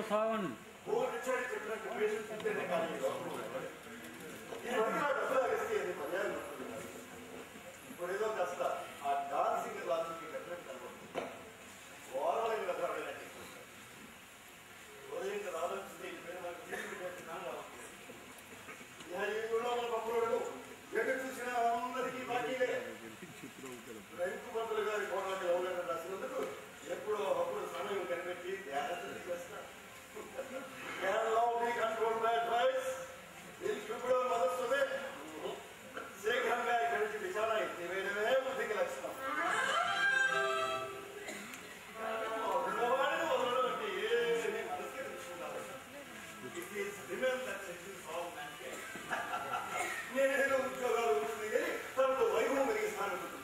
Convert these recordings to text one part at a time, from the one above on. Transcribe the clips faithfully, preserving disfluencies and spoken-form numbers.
सावन ఇప్పుడు ఏదో కాస్త ఆ డాన్సింగ్ క్లాసుకి డెఫినెట్ కనబడుతుంది. ఓవరాల్ ఉదయం రావాల్సింది ఈ ఊళ్ళో మన పప్పులు ఎక్కడ చూసినా అందరికీ బాకీలే. రైతు మంత్రులు గారి కోటాలు ఎవరైనా రాసినందుకు ఎప్పుడో అప్పుడు సమయం కనిపెట్టి చేస్తారు. కంట్రోల్ బై అడ్వైస్ ఇప్పుడు మొదలుస్తుంది శీఘ్రంగా ఇక్కడి నుంచి విచారణ ఎత్తివేయడమే బుద్ధికి లక్షణం. ఉన్నవాడిని వదలడం అంటే ఏమి మనసుకే తెలుసుకుంటారు. నేను ఉద్యోగాలు ఉంటుంది కానీ తనతో వైభవం కలిగే స్థానం ఉంటుంది.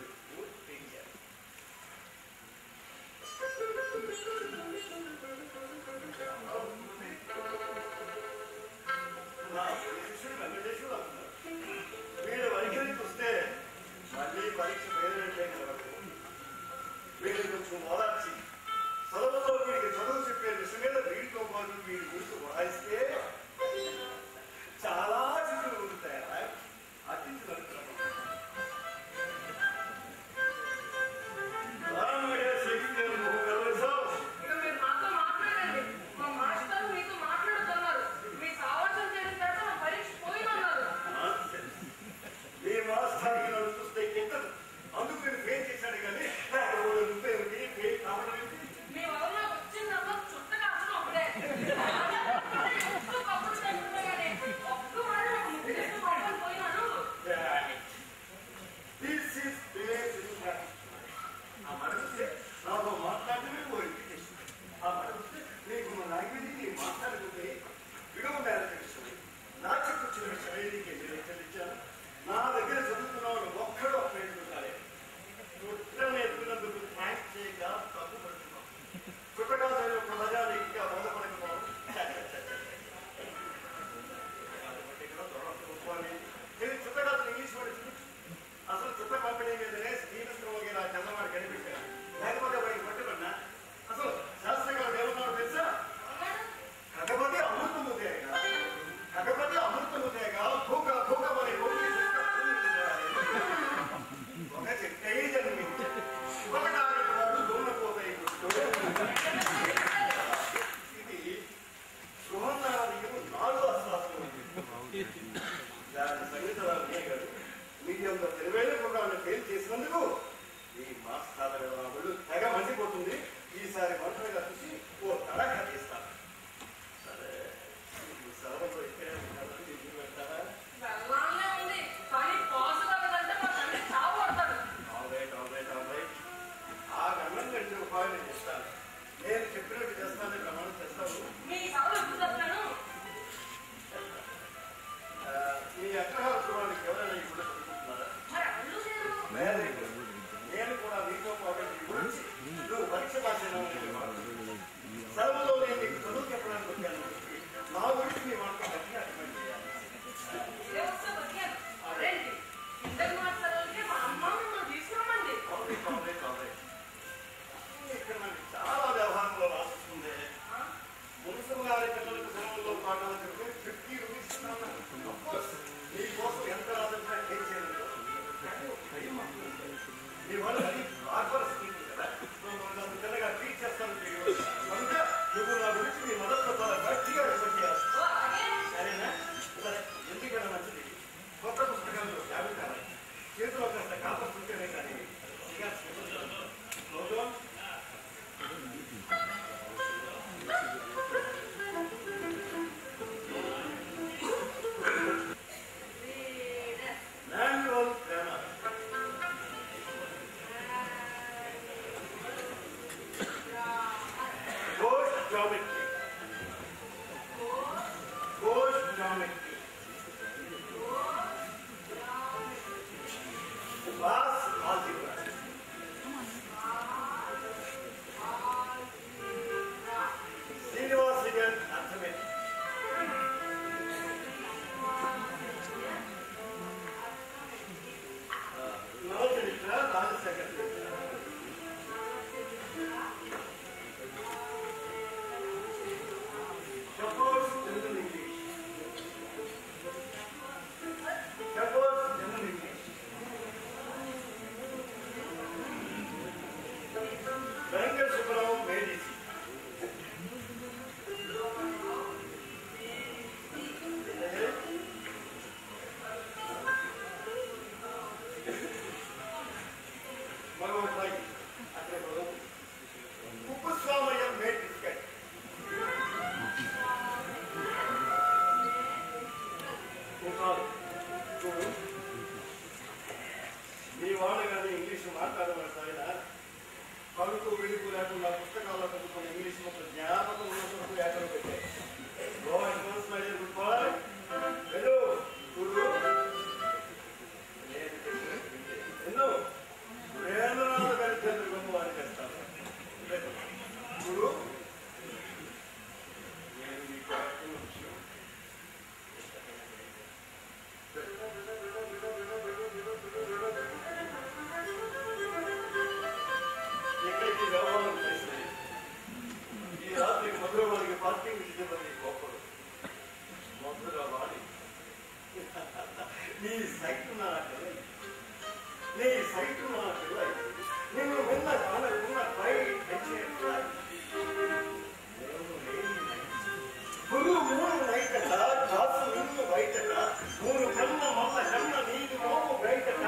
శిష్యుడు వెంకటేశ్వరుడు అంటున్నారు, వీడు వైఖరికి వస్తే మళ్ళీ పరీక్ష పేరంటే కలవదు. వీడికి కొంచెం ఓదార్చి చదువులో వీడికి చదువు చెప్పే విషయం మీద వీడితో పాటు వీడి గురించి వాయిస్తే చాలా చిత్రులు ఉంటాయి. అతిథి మీ మాస్థానికి నన్ను చూస్తే ఎక్కదు. అందుకు నేను ఫేస్ చేశాడు కానీ కావడం ఆ మనసు నాతో మాట్లాడటమే పోయింది. ఆ మనసు నీకు లాంగ్వేజ్కి మాట్లాడుకుంటే విడవడాలి తెలుస్తుంది. నా చెప్పుచ్చిన శైలికి నేను చెల్లించాను. నా దగ్గర చదువుతున్నవాడు ఒక్కడో ప్రయత్నించాలి. చుట్టం నేర్పినందుకు థ్యాంక్స్ చేయక తప్పు పడుతున్నాం. చుట్టకాలైన ఒక మజానికి బాధపడకపోవడం నేను చుట్టకాలు ఇంగ్లీష్ వాడి అసలు చుట్ట కంపెనీ మీదనే శ్రీమంత్రం వగేలా చంద్రవాడు కనిపించాను. లేకపోతే వాడికి పట్టుకున్నా అసలు శాస్త్రి గారు ఏమన్నాడు తెలుసా? కథపతి అమృతముదేగా కథపతి అమృతముదేగా భూక భూకమని ఒక చెట్టే జన్మించి ఒకటాడు దూనపోతాయి. ఇది గృహనాదికం నాలుగు అశ్వాసం. దాని సంగీతరాలు గారు మీడియంలో తెలివైన ప్రోగ్రాంలు ఫెయిల్ చేసినందుకు ఈ మాస్టాల వాళ్ళు తెగ మండిపోతుంది. ఈసారి మంత్రులుగా చూసి ఓ తడక తీస్తారు. సరే సెలవులో ఇక్కడే పెడతారా? ఆ గమనం రెండు రూపాయలు నేను ఇస్తాను. నేను చెప్పినట్టు చేస్తానని ప్రమాణం చేస్తాను. మీ అగ్రహార చూడడానికి ఎవరైనా ఇప్పుడు చదువుకుంటున్నారా? నేను కూడా మీతో పాటు గురించి నువ్వు పరీక్ష భాషలో సెలవులో నేను నీకు చదువు చెప్పడానికి వచ్చాను. నా గురించి మీ మాట గట్టిగా అర్థం చేయాలి. ఇక్కడ మనకి చాలా వ్యవహారంలో రాస్తుంది. మున్సిపల్ గారి పిల్లలకు సెలవుల్లో పాఠాలు చెప్తే ఫిఫ్టీ రూపీస్ మీకోసం ఎంత రాదంటే ఏం చేయలేదు. మీ వాళ్ళు అది ఆర్పర్ స్కీమ్ కదా, చిన్నగా ట్రీట్ చేస్తాను. కనుక నువ్వు నా గురించి మీ మద్దతు చాలా గట్టిగా రిపోర్ట్ చేయాలి. సరేనా? సరే, ఎందుకైనా మంచిది. కొత్త పుస్తకాలు యాభై కావాలి. చేతిలో కాస్త కాపర్ ఉంటేనే కానీ manual grammar. Gauge geometry. Gauge geometry. Class algebra. Srinivasian arithmetic. Sight నాకు నీ సైట్ నాకు నేను ఉన్న కాలకున్న పై గురు మూడు నైటట కాసు నిన్ను బయటట మూడు కన్న మల్ల కన్న నీకు మోపు బయటట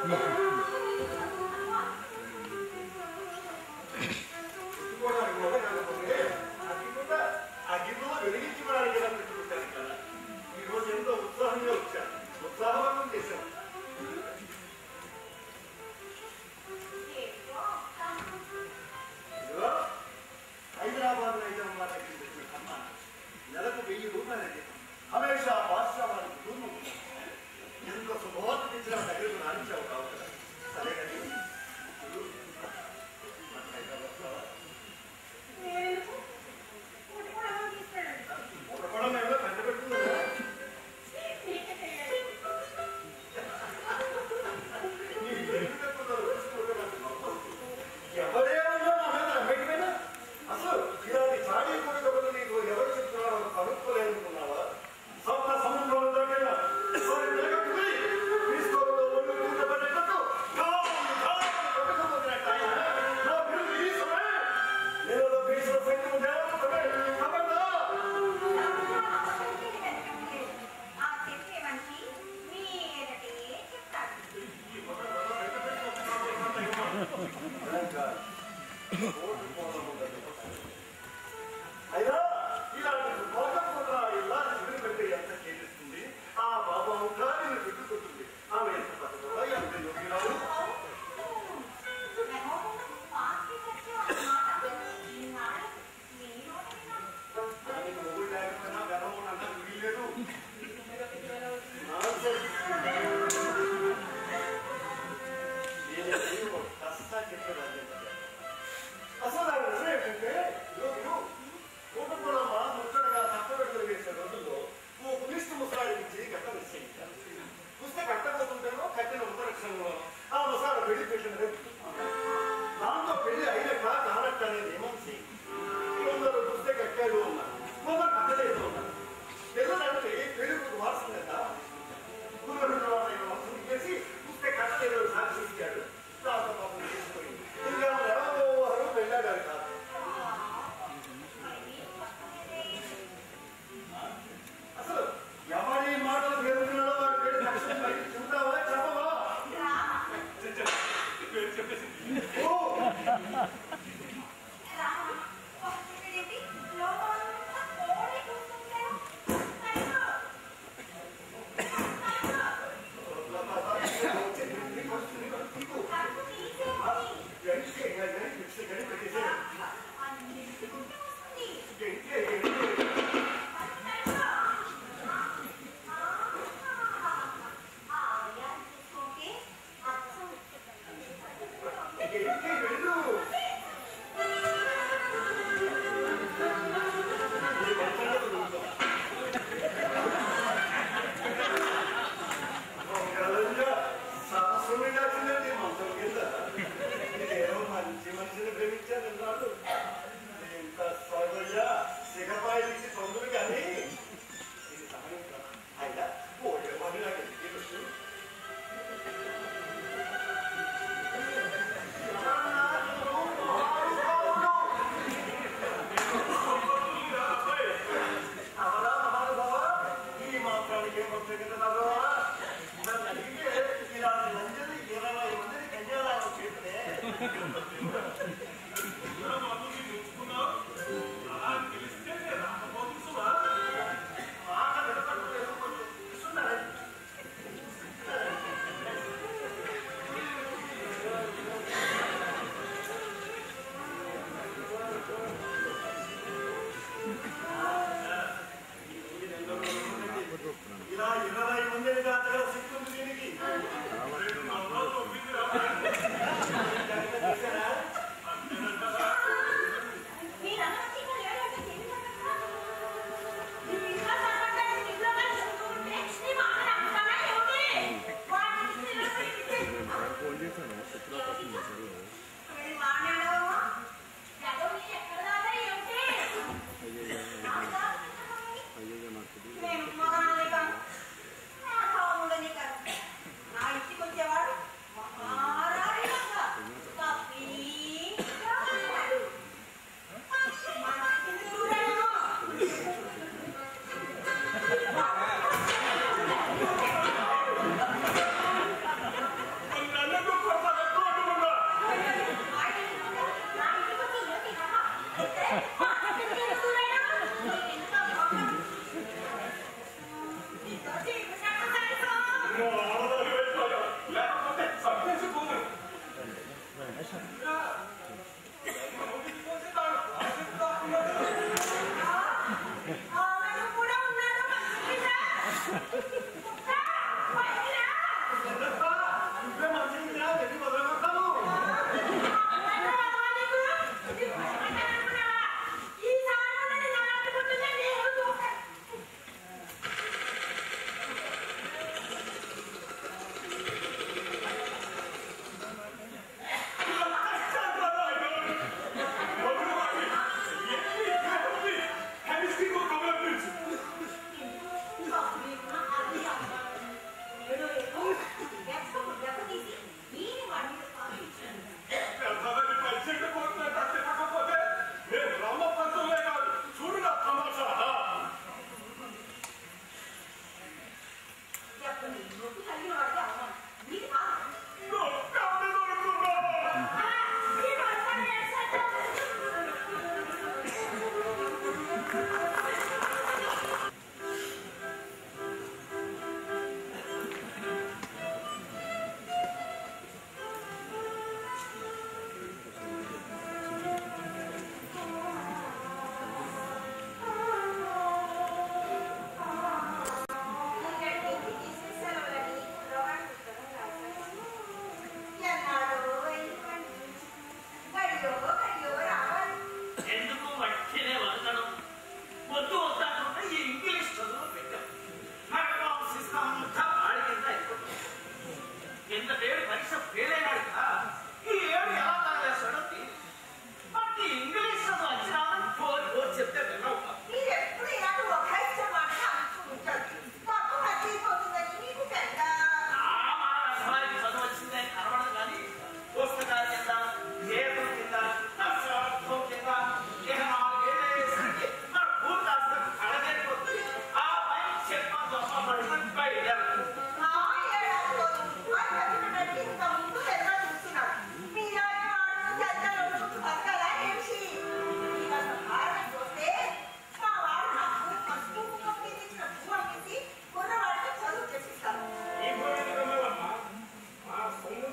Gracias.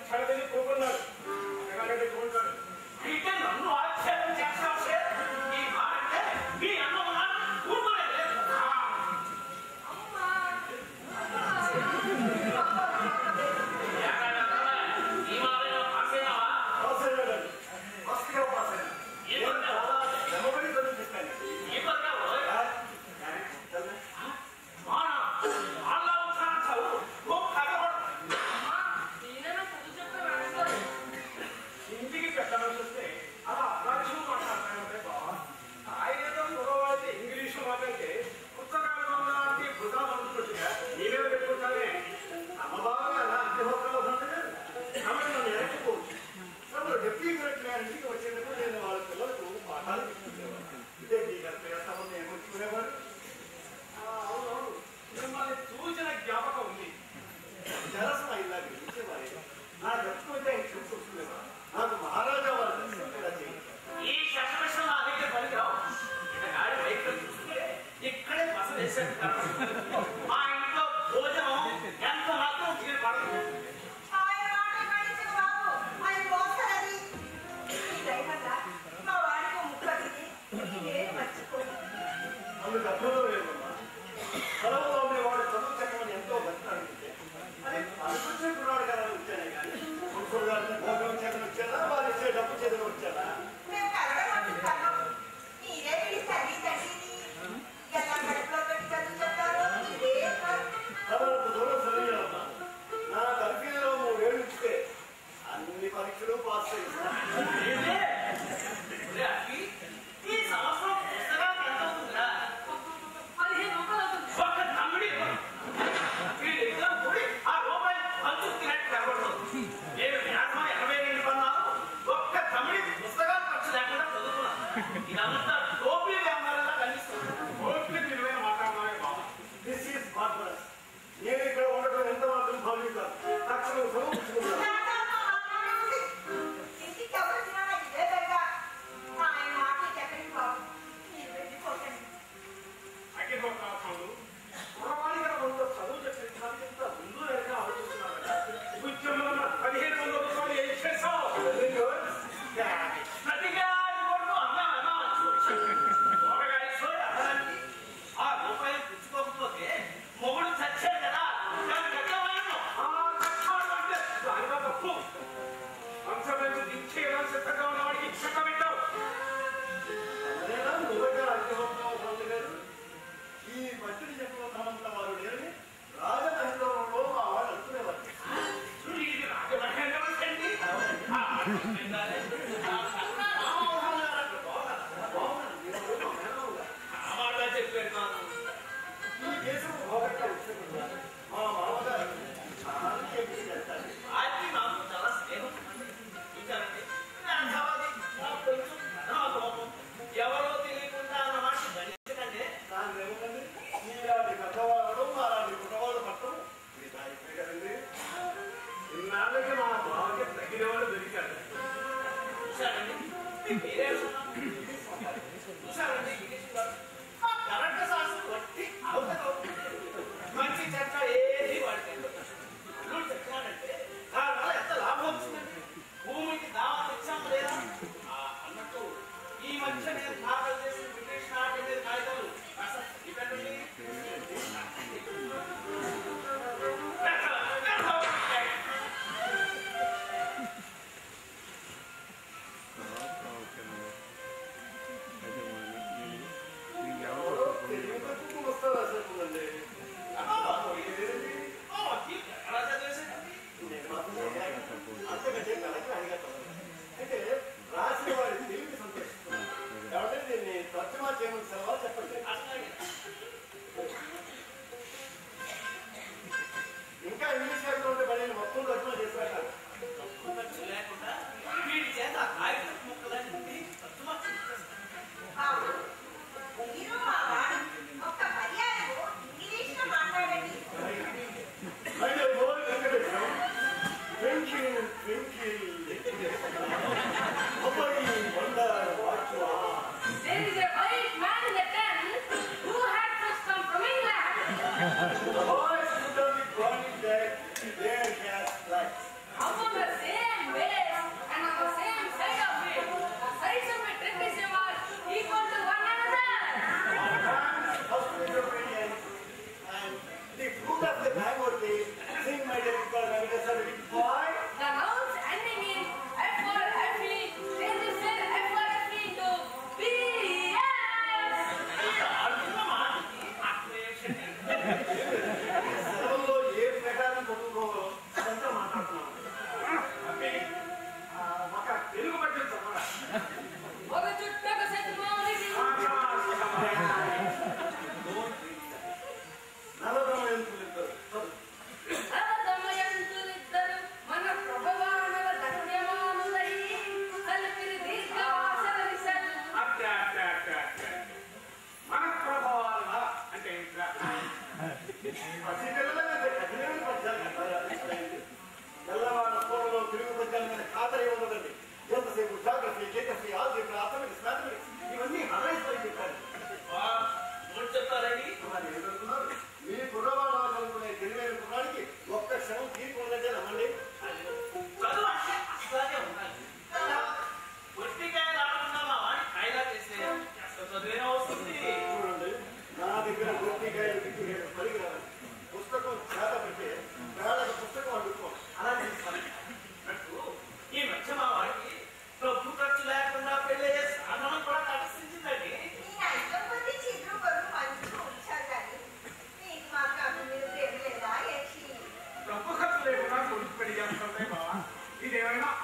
క్షణదిని కోరుకున్నాడు అన్నగానే కోరుతాడు అయితే నన్ను ఆక్షేపం చేస్తావు సార్ ఈ మాట అంటే మీ అన్న ఊరుకోలేదు ఈ మాట పాసేనావా మస్తుగా పాసైనా నమ్మబడి చదువుతాను ఈ పరంగా ఇంటికి పెట్టాల్సి వస్తే అలా అలక్ష్యం మాట్లాడతానంటే బాబా ఆయనతో గొడవైతే ఇంగ్లీషు మాట్లాడితే పుస్తకాలు ఉన్నదానికి బుధా అనుకుంటుగా నీవే పెట్టుకుంటానే అమ్మ బాగా అలా అగ్నిహోత్రంలో ఉంటుంది కాబట్టి నన్ను ఎరకపోవచ్చు అప్పుడు డెప్యూటీ కలెక్టర్ ఇంటికి వచ్చేటప్పుడు నేను వాళ్ళ పిల్లలకు పాఠాలు చెప్తుండేవాడు డెప్యూటీ కలెక్టర్ చేస్తామని నేను వచ్చుకునేవాడు అవునవును మిమ్మల్ని చూసిన జ్ఞాపకం ఉంది జలసన ఇలా గెలిచేవారే నా చెప్పుకుంటే చూసుకుంటున్నావా నాకు మహారాజా వారు ఈ శశమిషం నా దగ్గర పనికిరావు ఇతగాడి వైఖరి చూస్తే ఇక్కడే బస వేసేది మా ఇంట్లో భోజనం ఎంత మాత్రం తీరు పడదు అందుకు అర్థంలో లేదమ్మా సెలవులో ఉండేవాడు చదువు చెప్పమని ఎంతో బతికాడుతుంటే అది అనుకుంటే కుర్రాడు కదా వచ్చానే కానీ కుర్రాడు భోజనం చేతను వచ్చారా వారు ఇచ్చే డబ్బు చేతను వచ్చారా తమకు దూరం సరిగ్గా నా తరఫీలో మూడేళ్ళు ఇస్తే అన్ని పరీక్షలు పాస్ చేస్తాను ఈ సంవత్సరం పుస్తకాలు ఎంత అవుతుందా పదిహేను రూపాయలు ఒక్క తమ్ముడి కూడి ఆ రూపాయలు పంచు తినట్టు కనబడుతుంది నేను వ్యాసం ఎనభై రెండు పన్నాను ఒక్క తమ్ముడి పుస్తకాలు ఖర్చు లేకుండా చదువుకున్నాను ఇదంతా టోపీ వ్యాపారంగా కనిపిస్తుంది ఓట్లు విలువైన మాట్లాడమే బాబా దిస్ ఈస్ బార్బరస్ నేను ఇక్కడ ఉండటం ఎంత మాత్రం భావిస్తాను తక్షణం సమర్పించుకుంటాను అగ్గిపోతాడు కుర్రవాడిగా ముందు చదువు చెప్పడానికి ఎంత ముందు వెనక ఆలోచిస్తున్నాడు ఉద్యమంలో పదిహేను వందల రూపాయలు ఏం చేసావు ప్రతిగా అన్నా అన్నా కూరగాయ సోయ అమ్మడానికి ఆ రూపాయలు పుచ్చుకోకపోతే మొగుడు చచ్చాడు కదా దాని కట్టమైనా అంటే దానిగా తప్పు వంశమైన దించేయడానికి సిద్ధంగా ఉన్నవాడికి ఇచ్చక పెట్టావు ఈ మట్టిని చెప్పినంత వారు లేరని రాజమహేంద్రంలో మా వాళ్ళు అనుకునేవారు చెప్పాను ఈ దేశం ఒకటి వచ్చినప్పుడు మా మామగారు చాలా చేస్తారు అది నాకు చాలా స్నేహం ఇంకానండి కొంచెం నా కోపం ఎవరో తెలియకుండా అన్న మాట గణించకండి దాని ఏముందండి మీలాంటి పెద్దవాళ్ళు మాలాంటి కుటుంబాలు పట్టం కదండి ఇన్నాళ్ళకి మా బావకి తగిన వాళ్ళు దొరికారు చూసారండి చూసారండి కరెంట్ శాస్త్రం బట్టి అవసరం మంచి చర్చ ఏది వాడికండి అల్లుడు చెప్తున్నాడంటే దానివల్ల ఎంత లాభం వచ్చిందండి భూమికి దావా తెచ్చాము లేదా అన్నట్టు ఈ మధ్య నేను దాఖలు చేసిన బ్రిటిష్ నాటి మీద కాగితాలు అసలు ఇవ్వండి తెలియదు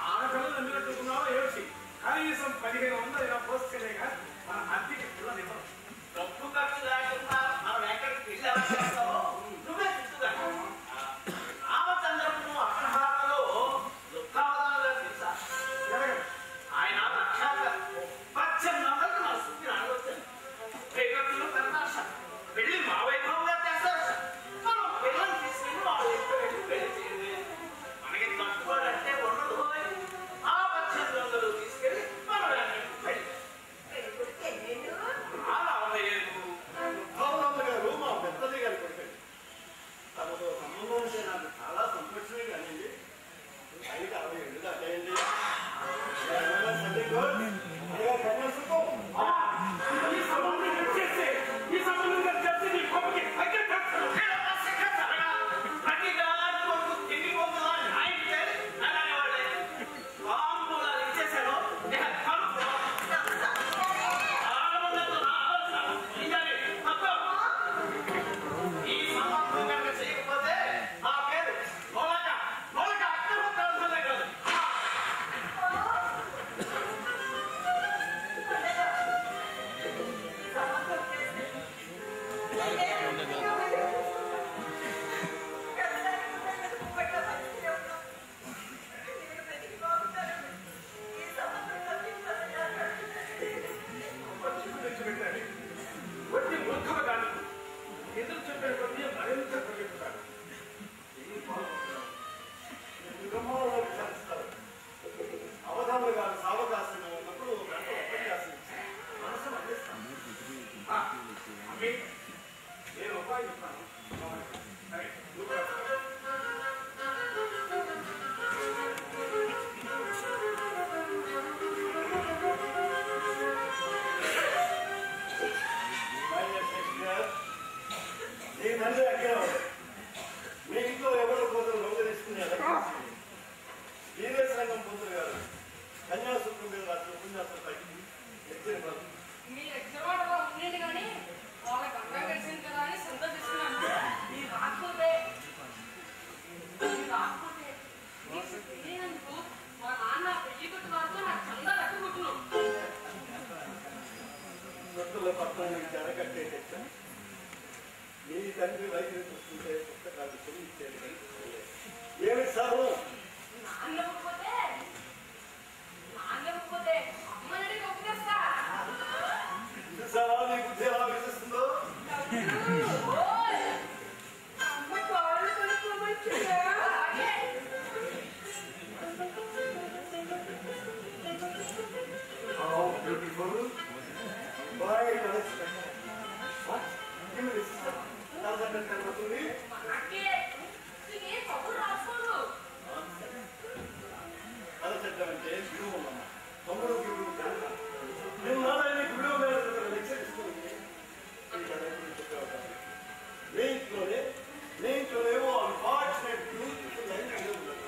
ఆడపిల్లలు ఎందుకంటున్నావో ఏమిటి కనీసం పదిహేను వందలు ఇలా పోస్తేనేక మన అద్దెకి పిల్లలు ఇవ్వరు. డబ్బు ఖర్చు లేకుండా మనం ఎక్కడికి వెళ్ళామో నువ్వే చూస్తున్నా. రామచంద్రము అగ్రహారంలో దుఃఖావధానంగా తెలుసా? ఆయన లక్షాలుగా పద్దెనిమిది వందలకు మన శుద్ధి అడగొచ్చాను. పేగట్టులో పెరదాశ వెళ్ళి మా వైభవంగా చేస్తారు. మనం పిల్లల్ని తీసుకెళ్ళి మా వైపు వెళ్ళి పెళ్లి చేయండి. మనకి తక్కువడు అంటే ఉండదు. ఆ పద్దెనిమిది వందలు తీసుకెళ్ళి మనం పెళ్లి గారు మా పెద్దది గారు కొడుకండి. తమతో సంబంధం ఉంటే నాకు చాలా సంతోషమే కానీ ఐదు అరవై ఏళ్ళు దాటాయండి. అవధానులు గారు సావకాశం ఉన్నప్పుడు ఉపన్యాసం ఇచ్చారు. మనసు అందిస్తాను. నేను ఉపాయం చెప్తాను. సరే నీ తండ్రి అక్కడ మీ ఇంట్లో ఎవరి కోసం లోక తీసుకునే వీరేశ రంగం పొందులు గారు కన్యాసూత్రం మీద రాసిన ఉపన్యాసం పైకి మీ ఎగ్జామ్లో ఉండేది కానీ వాళ్ళ గంగా కలిసింది కదా అని సంతోషిస్తున్నాను. మీరు రాకపోతే మీరు రాకపోతే మీకు తెలియనందుకు మా నాన్న పెళ్లి కొట్టు వరకు నాకు చందా కట్టుకుంటున్నాం. సొత్తుల పట్టణం జరగట్టే మీ తండ్రి వైద్యులు చూస్తుంటే పుస్తకాలు చెల్లించేది ఏమి సారు నాన్నకపోతే నాన్నకపోతే అమ్మని ఒప్పేస్తా. ఇది సారా నీ బుద్ధి ఎలా వినిపిస్తుందో అమ్మ కాళ్ళు కొనుక్కోవచ్చుగా. బ్యూటిఫుల్ బాయ్ కనబడుతుంది. అలా చెప్తామంటే విలువ తమ్ముడు విలువ నేను నారాయణ విలువ మీద లెక్చరిస్తుంది. మీ ఇంట్లోనే మీ ఇంట్లోనేమో అన్ఫార్చునేట్ బ్యూటిఫుల్ లైన్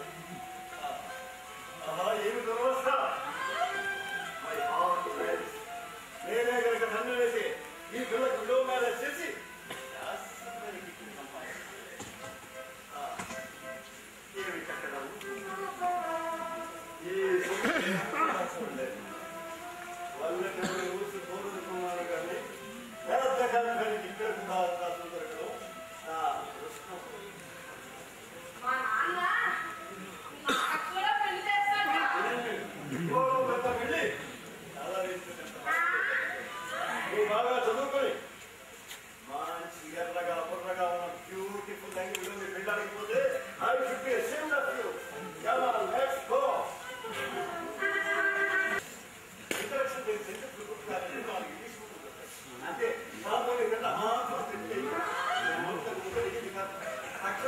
ఏమి దురవస్థ. My heart breaks. నేనే కనుక దండ వేసి ఈ పిల్లలకు విలువ మీద చేసి ఏమి కట్టడం ఈ వాళ్ళని ఊసి కోరుకున్నారు కానీ పెద్ద కంపెనీకి ఇక్కడ కూడా అవకాశం దొరకడం నా దృష్టం. మా నాన్న నాకు కూడా పెళ్లి చేస్తాడు. పెద్ద పెళ్ళి చాలా నువ్వు బాగా చదువుకొని మంచి ఎర్రగా బుర్రగా ఉన్న బ్యూటిఫుల్ లాంగ్వేజ్ లో పెళ్ళడానికి పోతే I should be ashamed of you. Come on let's go. Introduction చేసి పుట్టుకాలని నాకు ఇంగ్లీష్ అంటే సాధారణ కదా ఆ మొత్తం మొత్తం ఇది కాదు.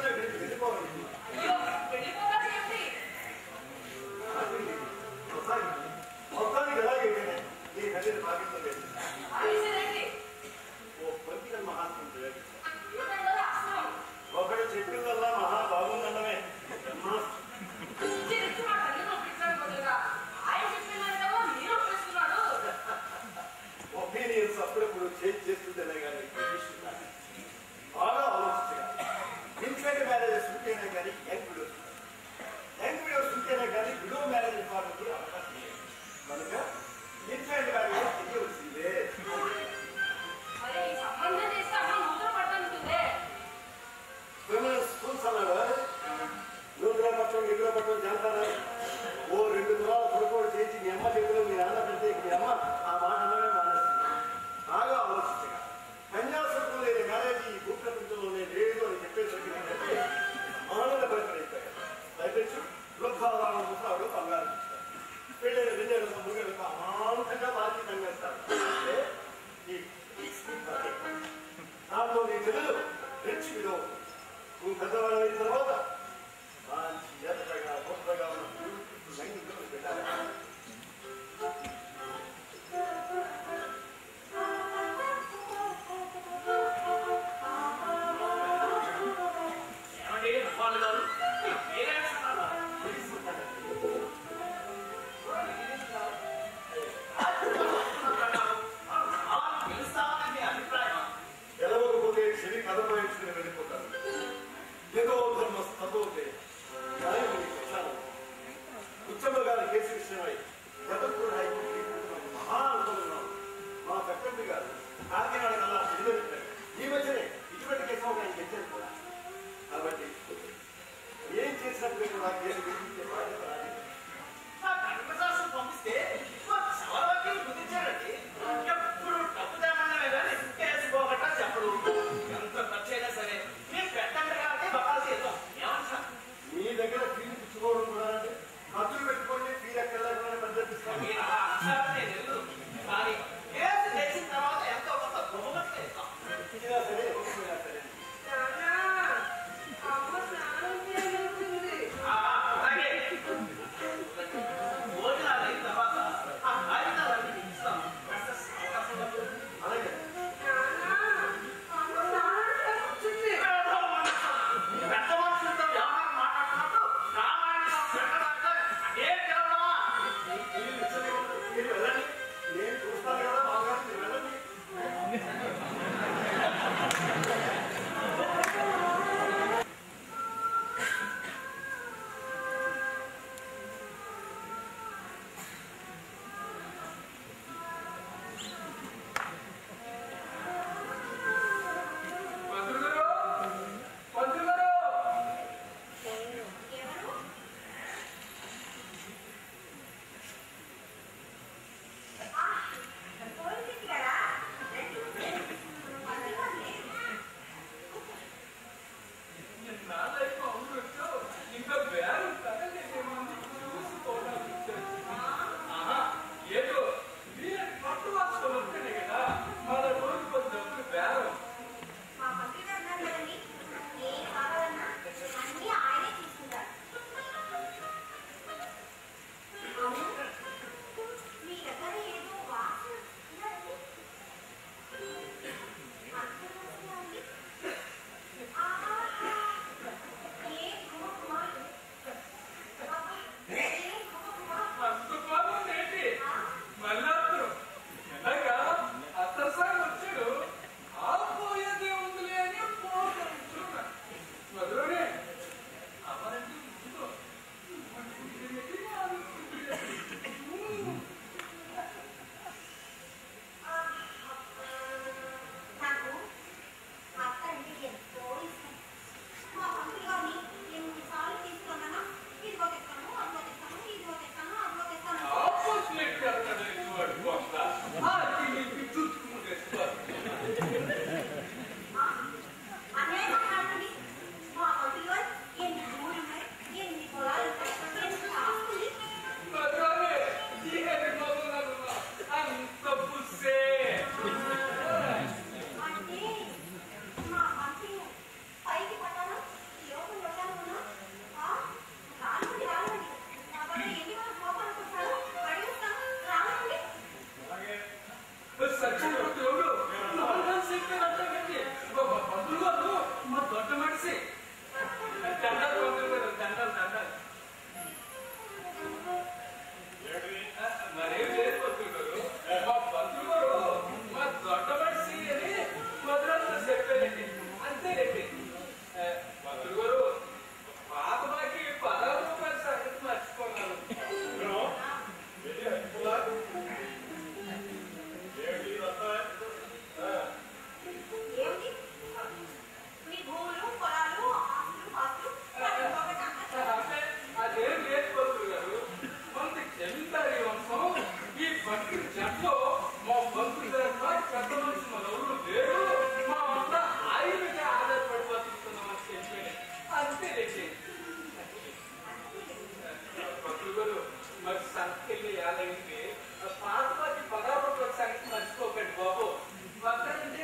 చేసి మీ అమ్మ చేతిలో మీ నాన్న పెడితే మీ అమ్మ ఆ మాట అన్నమే మానేస్తుంది. బాగా ఆలోచించగా కన్యాశుల్కం లేని మ్యారేజ్ ఈ భూప్రపంచంలోనే లేదు అని చెప్పేసరికి ఏంటంటే ఆనంద భయపడిపోయాడు. భయపెచ్చు వృద్ధాలను ముసాడు బంగారు పెళ్ళైన రెండేళ్ళ ముగ్గురులకు అమాంతంగా బాధ్యత కనిపిస్తాడు. అంటే నాతో నీ చెల్లెలు రెచ్చి విలువ నువ్వు పెద్దవాళ్ళు అయిన తర్వాత మంచి ఎత్తగా గొప్పగా ఉన్న లైంగికలు పెట్టాలి. గెలవకపోతే చెవి కథపయించుకుని వెళ్ళిపోతారు. ఏదో ధర్మ స్తోతే ఉచ్చమ్మ గారి కేసు విషయమై గతంలో హైకోర్టు మహా అనుకున్నాం. మా చట్టండి గారు కాకినాడ కల్లా నిలబెట్టారు. ఈ మధ్యనే ఇటువంటి కేసు ఆయన గెలిచారు కూడా. కాబట్టి ఏం చేసినప్పుడు కూడా కేసు గెలిపించే బాధ్యత రాదు. పంపిస్తే సవాల్ గుర్తించారండి. ఎప్పుడు డబ్బు తేమన్నామే కానీ కేసు పోగొట్టా చెప్పడు. ఎంత ఖర్చు అయినా సరే మీరు పెట్టండి కాబట్టి బకాల్సి ఇద్దాం. ఏమంటారు? మీ దగ్గర ఫీజు పుచ్చుకోవడం కూడా అంటే ఖర్చులు పెట్టుకోండి. ఫీజు ఎక్కడ పద్ధతిస్తాను. మీరు అలా అంటారని తెలియదు. కానీ కేసు తెచ్చిన తర్వాత ఎంతో కొంత బహుమతిగా ఇస్తాం. ఇచ్చినా సరే ఒప్పుకున్నా సరే అలాగే భోజనాలు అయిన తర్వాత ఆ కాగితాలన్నీ ఇస్తాం. అలాగే పెద్ద మనుషులతో వ్యవహారం మాట్లాడుతున్నట్టు రామాయణంలో పెట్టడానికి అదే కేవలమా? మీరు వెళ్ళండి. నేను చూస్తాను కదా బాగా మీరు వెళ్ళండి. మీ భూములు పొలాలు ఆస్తులు పాస్తులు మరి సంఖ్యలు ఏళ్ళైంది పాతపాటి పదార్థ సంఖ్య మర్చిపోకండి బాబు వద్దంటే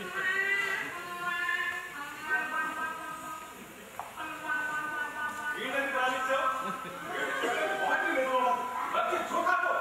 వీళ్ళని బాధించావు మంచి చూడాలి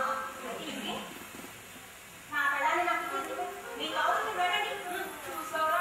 చూసావరా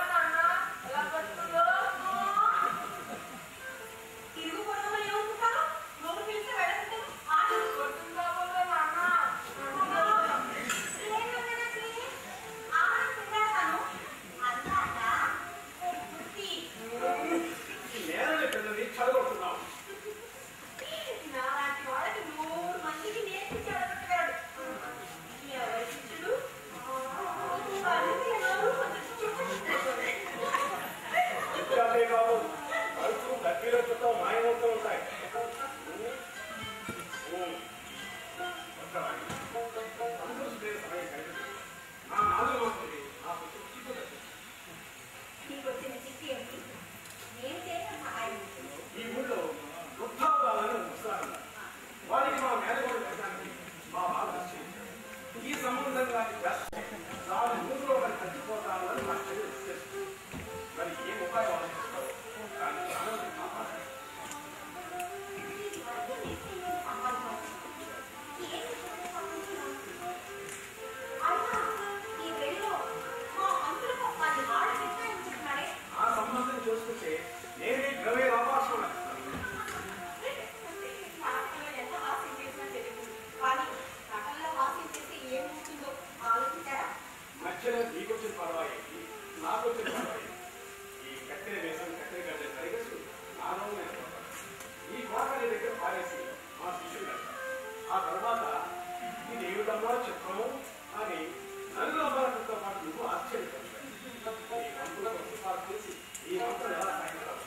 నాకు వచ్చిన ఈ కట్టెల వేసం కట్టెల కట్టే సరిగసు ఆనందం ఈ కోటని దగ్గర పారేసి మా శిష్యుడు ఆ తర్వాత ఇది ఏమిటమ్మా చెప్పము అని నలుగురు అమ్మాలతో పాటు నువ్వు ఆశ్చర్యపడతావు ఈ మంత్రుల పుస్తకాలు తెలిసి ఈ మంత్రులు ఎలా సాయంత్రం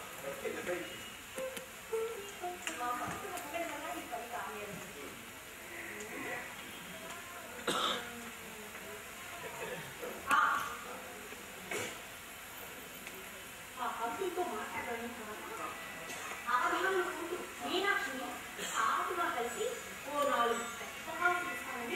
మీనాక్షిని ఆకుగా కలిసి ఓ నాలుగు పుస్తకాలు తీస్తానని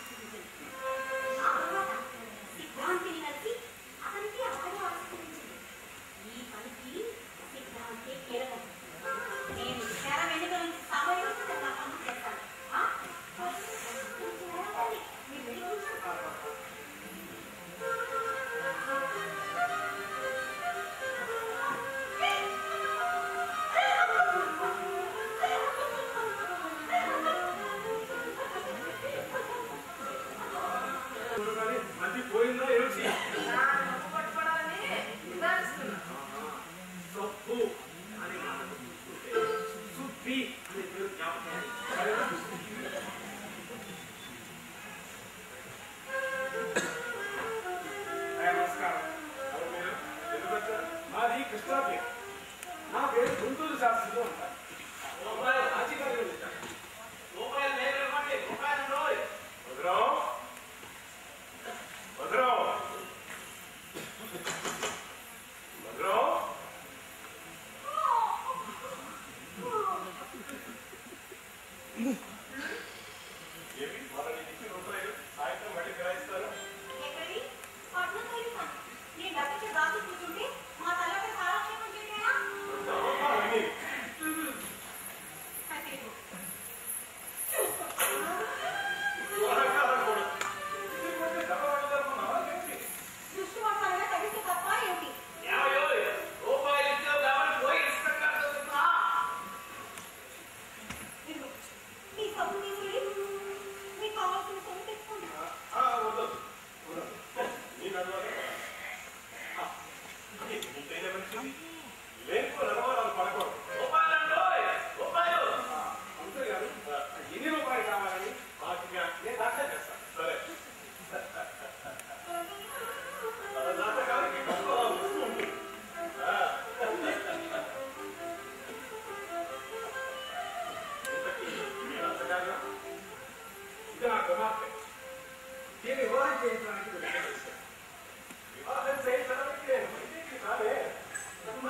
ఆ తర్వాత సిద్ధాంతిని కలిసి అతనికి ఆటలు ఆవిష్కరించింది. ఈ పనికి సిద్ధాంతి కీలకం. నేను తెర వెనుక నుంచి సమయోచితంగా పనులు చేస్తాను. మీరు వెళ్ళి మంచి పోయిందా ఏమిటి పట్టుకోవడాలని నిర్ధారిస్తున్నా. సబ్బు అని సుబ్బి అనే పేరు జ్ఞాపకం నమస్కారం. మాది కృష్ణా పేరు. నా పేరు గుంటూరు శాస్త్రులు అంటారు. రూపాయలు రాజకీయాలు రూపాయలు లేదు ఇవ్వండి రూపాయలు రోజు వదరావు వదరావు వదరావు ఏమి వాళ్ళని ఇచ్చిన రూపాయలు సాయంత్రం మళ్ళీ ఫిరాయిస్తారు. ఎక్కడి పట్నం కలిసాను. నేను డబ్బుకి దాచి కూర్చుంటే మా తల్లకి కాలక్షేపం చేయాలా? దృష్టి మాత్రమే తగ్గితే తప్ప ఏమిటి? రూపాయలు ఇచ్చే కాబట్టి పోయి ఇష్టంగా చదువుతున్నా ఇదిగో, ఈ సబ్బు తీసుకెళ్ళి మీకు కావాల్సిన సొమ్ము తెచ్చుకోండి. లేనిపో నడవరాలు పడకూడదు. రూపాయలు రూపాయలు అంతేగాదు ఎన్ని రూపాయలు కావాలని బాగా నేను దాకా చేస్తాను. సరే నాటకాలకి డబ్బు వస్తుంది. ఇది నా కుమార్తె. దీన్ని వివాహం చేయించడానికి వివాహం చేయించడానికి నేను ఇంటికి రాలే.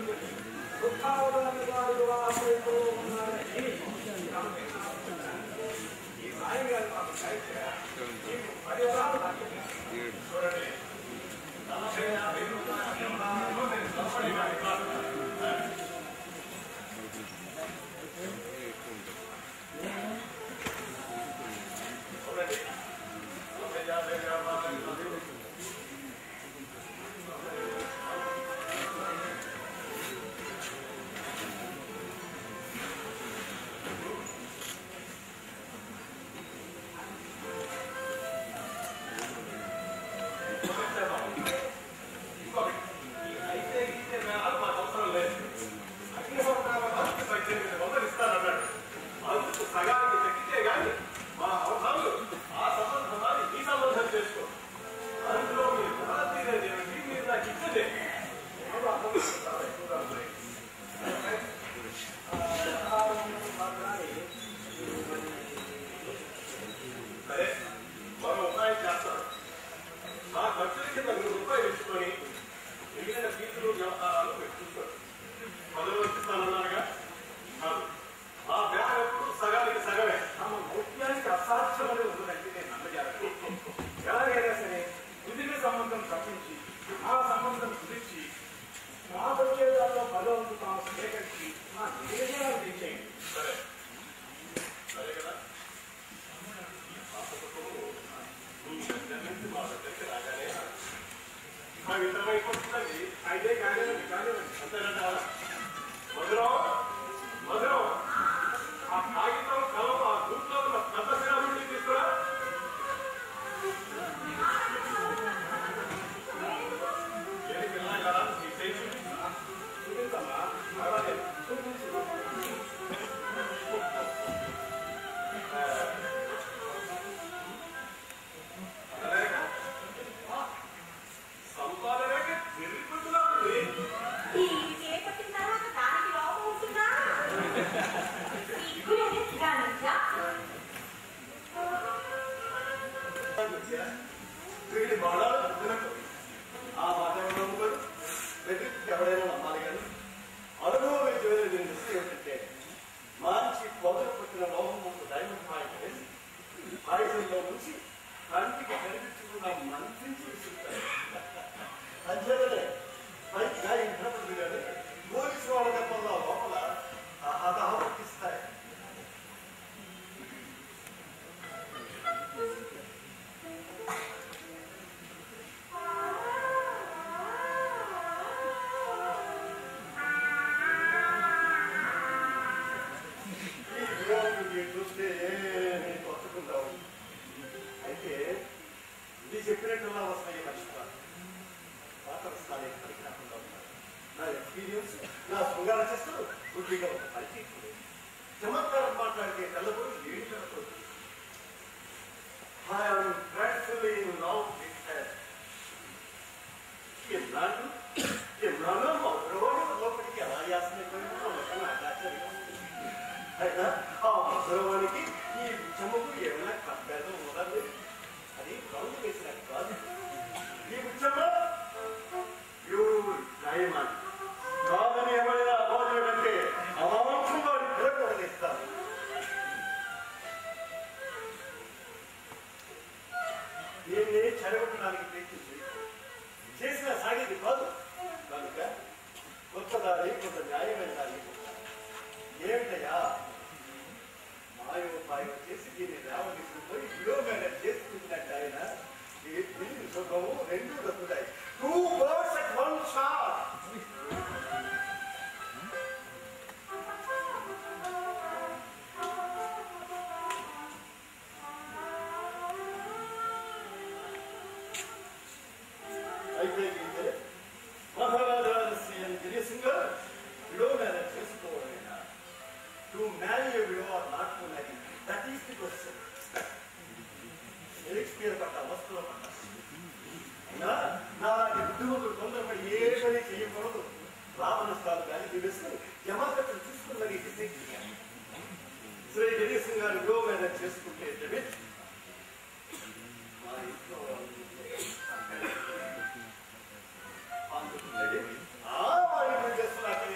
ఆ వాడిని చేస్తున్నా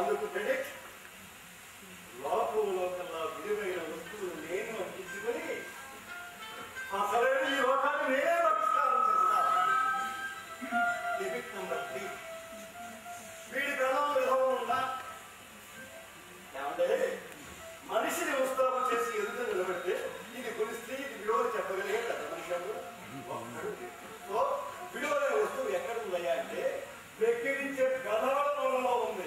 అందుకు ప్రెడిక్ట్ లోకంలో కల్లా విలువైన వస్తువులు నేను అందించుకొని అసలైన ఈ లోకాన్ని నేనే నమస్కారం చేస్తాను. నిమిత్తం బట్టి వీడి గణం విధంగా ఉందా ఏమంటే మనిషిని ఉత్సాహం చేసి ఎదుట నిలబెడితే ఇది గురిస్తే ఇది విలువలు చెప్పగలిగే పెద్ద మనిషి సో విలువైన వస్తువు ఎక్కడ ఉందయ్యా అంటే వెక్కిరించే గదాలలో ఉంది.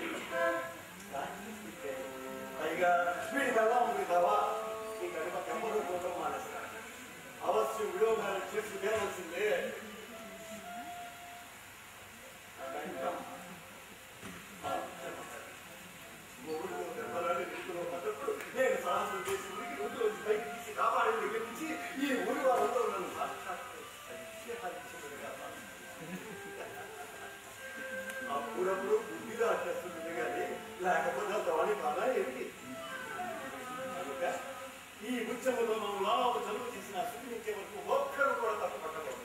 పైగా వీడి గదా ఉంది కదా ఈ గడిప తెమ్మలు పోవడం మానేస్తారు. అవశ్యం విలువగానే చేసి తీరవలసిందే. నేను సాహసం చేసి ఊరికి రోజు రోజు పైకి తీసి కాపాడి దగ్గర నుంచి ఈ ఊరి వాళ్ళతో నన్ను అప్పుడప్పుడు బుద్ధిగా అట్టేస్తుంది కానీ లేకపోతే తవాణి బాగా ఏంటి కనుక ఈ ఉత్సవంలో మనం లాభ చదువు చేసిన స్వీకరించే వరకు ఒక్కరు కూడా తప్పపట్టకూడదు.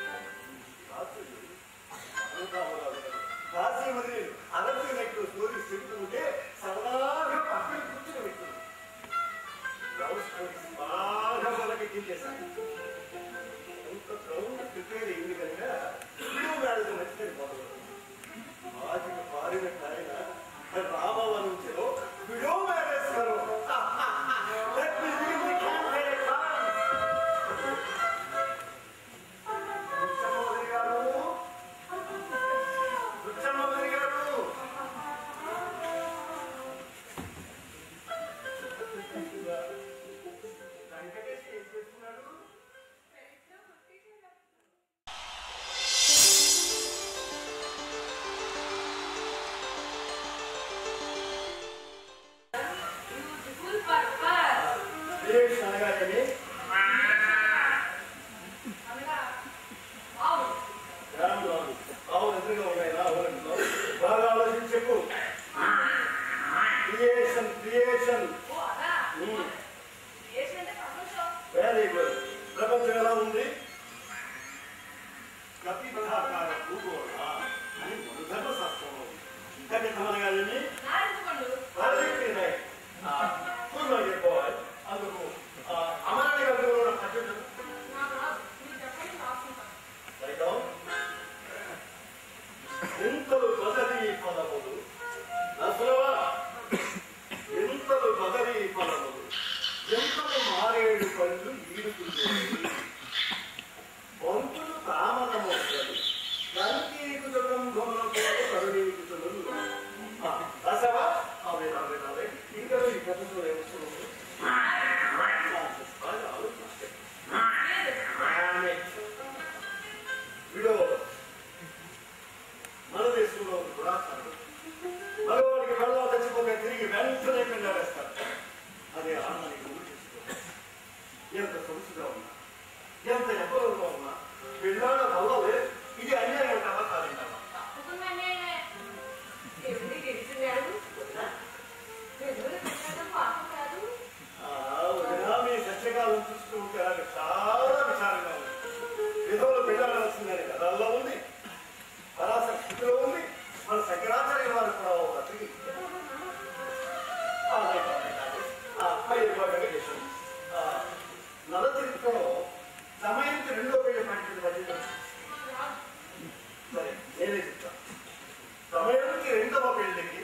రాజీమది అరవై నెట్టు స్టోరీస్ చెప్తుంటే సరదాగా పక్కన కూర్చుని పెట్టింది. లవ్ స్టోరీస్ బాగా వాళ్ళకి ఎక్కించేశాను. ఎంత క్రౌడ్ ప్రిపేర్ అయింది కనుక వీడియో మ్యారేజ్ నచ్చినది పోతుంది. ఆదికి పారినట్టు ఆయన రామవనంలో వీడియో మ్యారేజ్ గారు ప్రపంచం ఎలా ఉంది? కపిధాకార భూగోళ అని ధర్మశాస్త్రంలో కపిధమనగానే అందుకు అమరాన్ని గంటలో పద్ధతి ఎంతలు బదరీ ఫలములు అసలవా ఎంతలు బదరీ ఫలములు ఎంతలు మారేడు పళ్ళు ఈడుకుంటుంది వంతులు తామనమోసలు లంకీకుటుంబంలో కరుణీకుతులు అసవా అవే అవే అవే ఇంకా ఈ పద్ధతిలో ఏమొస్తుంది వీడో మన దేశంలో కూడా మగవాడికి కళ్ళలో తెచ్చిపోతే తిరిగి వెంటనే పెళ్ళాడేస్తారు. అదే ఆనందానికి గురి చేసుకో. ఎంత సొలుసుగా ఉన్నా ఎంత ఎవ్వరుగా ఉన్నా పెళ్ళాడ వల్లవే ఇది అన్యాయం అంటావా కాదంటావా? మీ సత్యకాలం చూస్తూ ఉంటే అలాగే చాలా విచారంగా ఉంది. విధవులు పెళ్ళాడాల్సిందని కథల్లో ఉంది, పరాశర స్థితిలో ఉంది. మన శంకరాచార్య వారు కూడా ఒకరికి నల చరిత్రలో సమయంకి రెండో పెళ్లి పండించిన మధ్య సరే నేనే చెప్తాను. సమయంకి రెండవ పెళ్లికి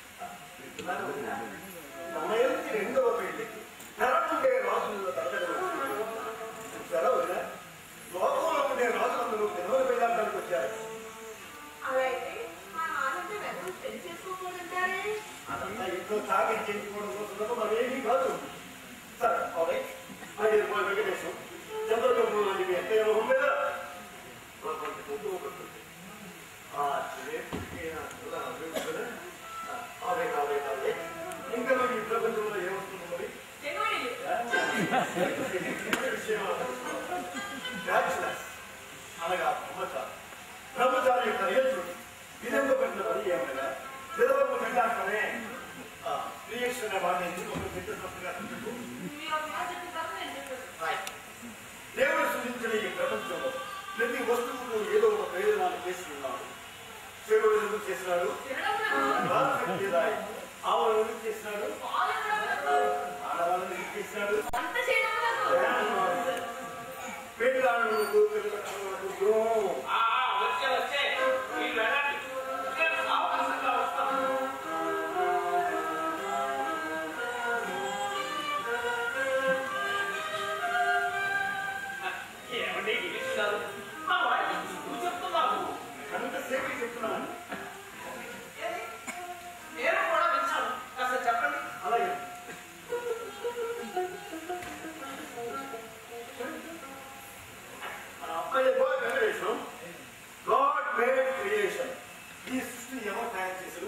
సమయంకి రెండవ పెళ్లికి తెర ఉండే రాజుల్లో తరగతి తెర వదిన లోకంలో ఉండే రాజులందరూ విధవులు పెళ్ళాడడానికి వచ్చారు. అదంతా ఇంట్లో తాగి చేసుకోవడం కోసం మరేమీ కాదు. సరే అవునే ఐదు రూపాయలు వెంకటేశం చంద్రబాబు నాయుడు మీ ఎంత యోగం మీద కొంచెం పొద్దు పడుతుంది. ఆ చిరేపుడికి అవే కావే కావే ఇంకా ఈ ప్రపంచంలో ఏమొస్తుంది మరి బ్యాచులర్స్ అనగా బ్రహ్మచారి బ్రహ్మచారి యొక్క రియల్చుడి విధంగా పెట్టిన పని ఏమైనా విధవకు పెట్టాకనే క్రియేషన్ అనే వాడిని ఎందుకు పెట్టినట్టుగా దేవుడు సృష్టించిన ఈ ప్రపంచంలో ప్రతి వస్తువుకు ఏదో ఒక ప్రయోజనాన్ని చేసుకున్నాడు. దేవుడు ఎందుకు చేసినాడు? ఆవులను ఎందుకు చేసినాడు? ఆడవాళ్ళని ఎందుకు చేసినాడు? పిల్లలకు పిల్లలకు ద్రోహం. వచ్చే వచ్చే మీరు వెళ్ళండి, నేను సావకాశంగా వస్తాను. ఏమండి గెలుస్తారు? మా వాడికి నువ్వు చెప్తున్నావు, అంతసేపు చెప్తున్నాను. నేను కూడా విన్నాను, కాస్త చెప్పండి. అలాగే వెంకటేశ్వరం గాడ్ మేడ్ క్రియేషన్. ఈ సృష్టిని ఎవరు తయారు చేశారు?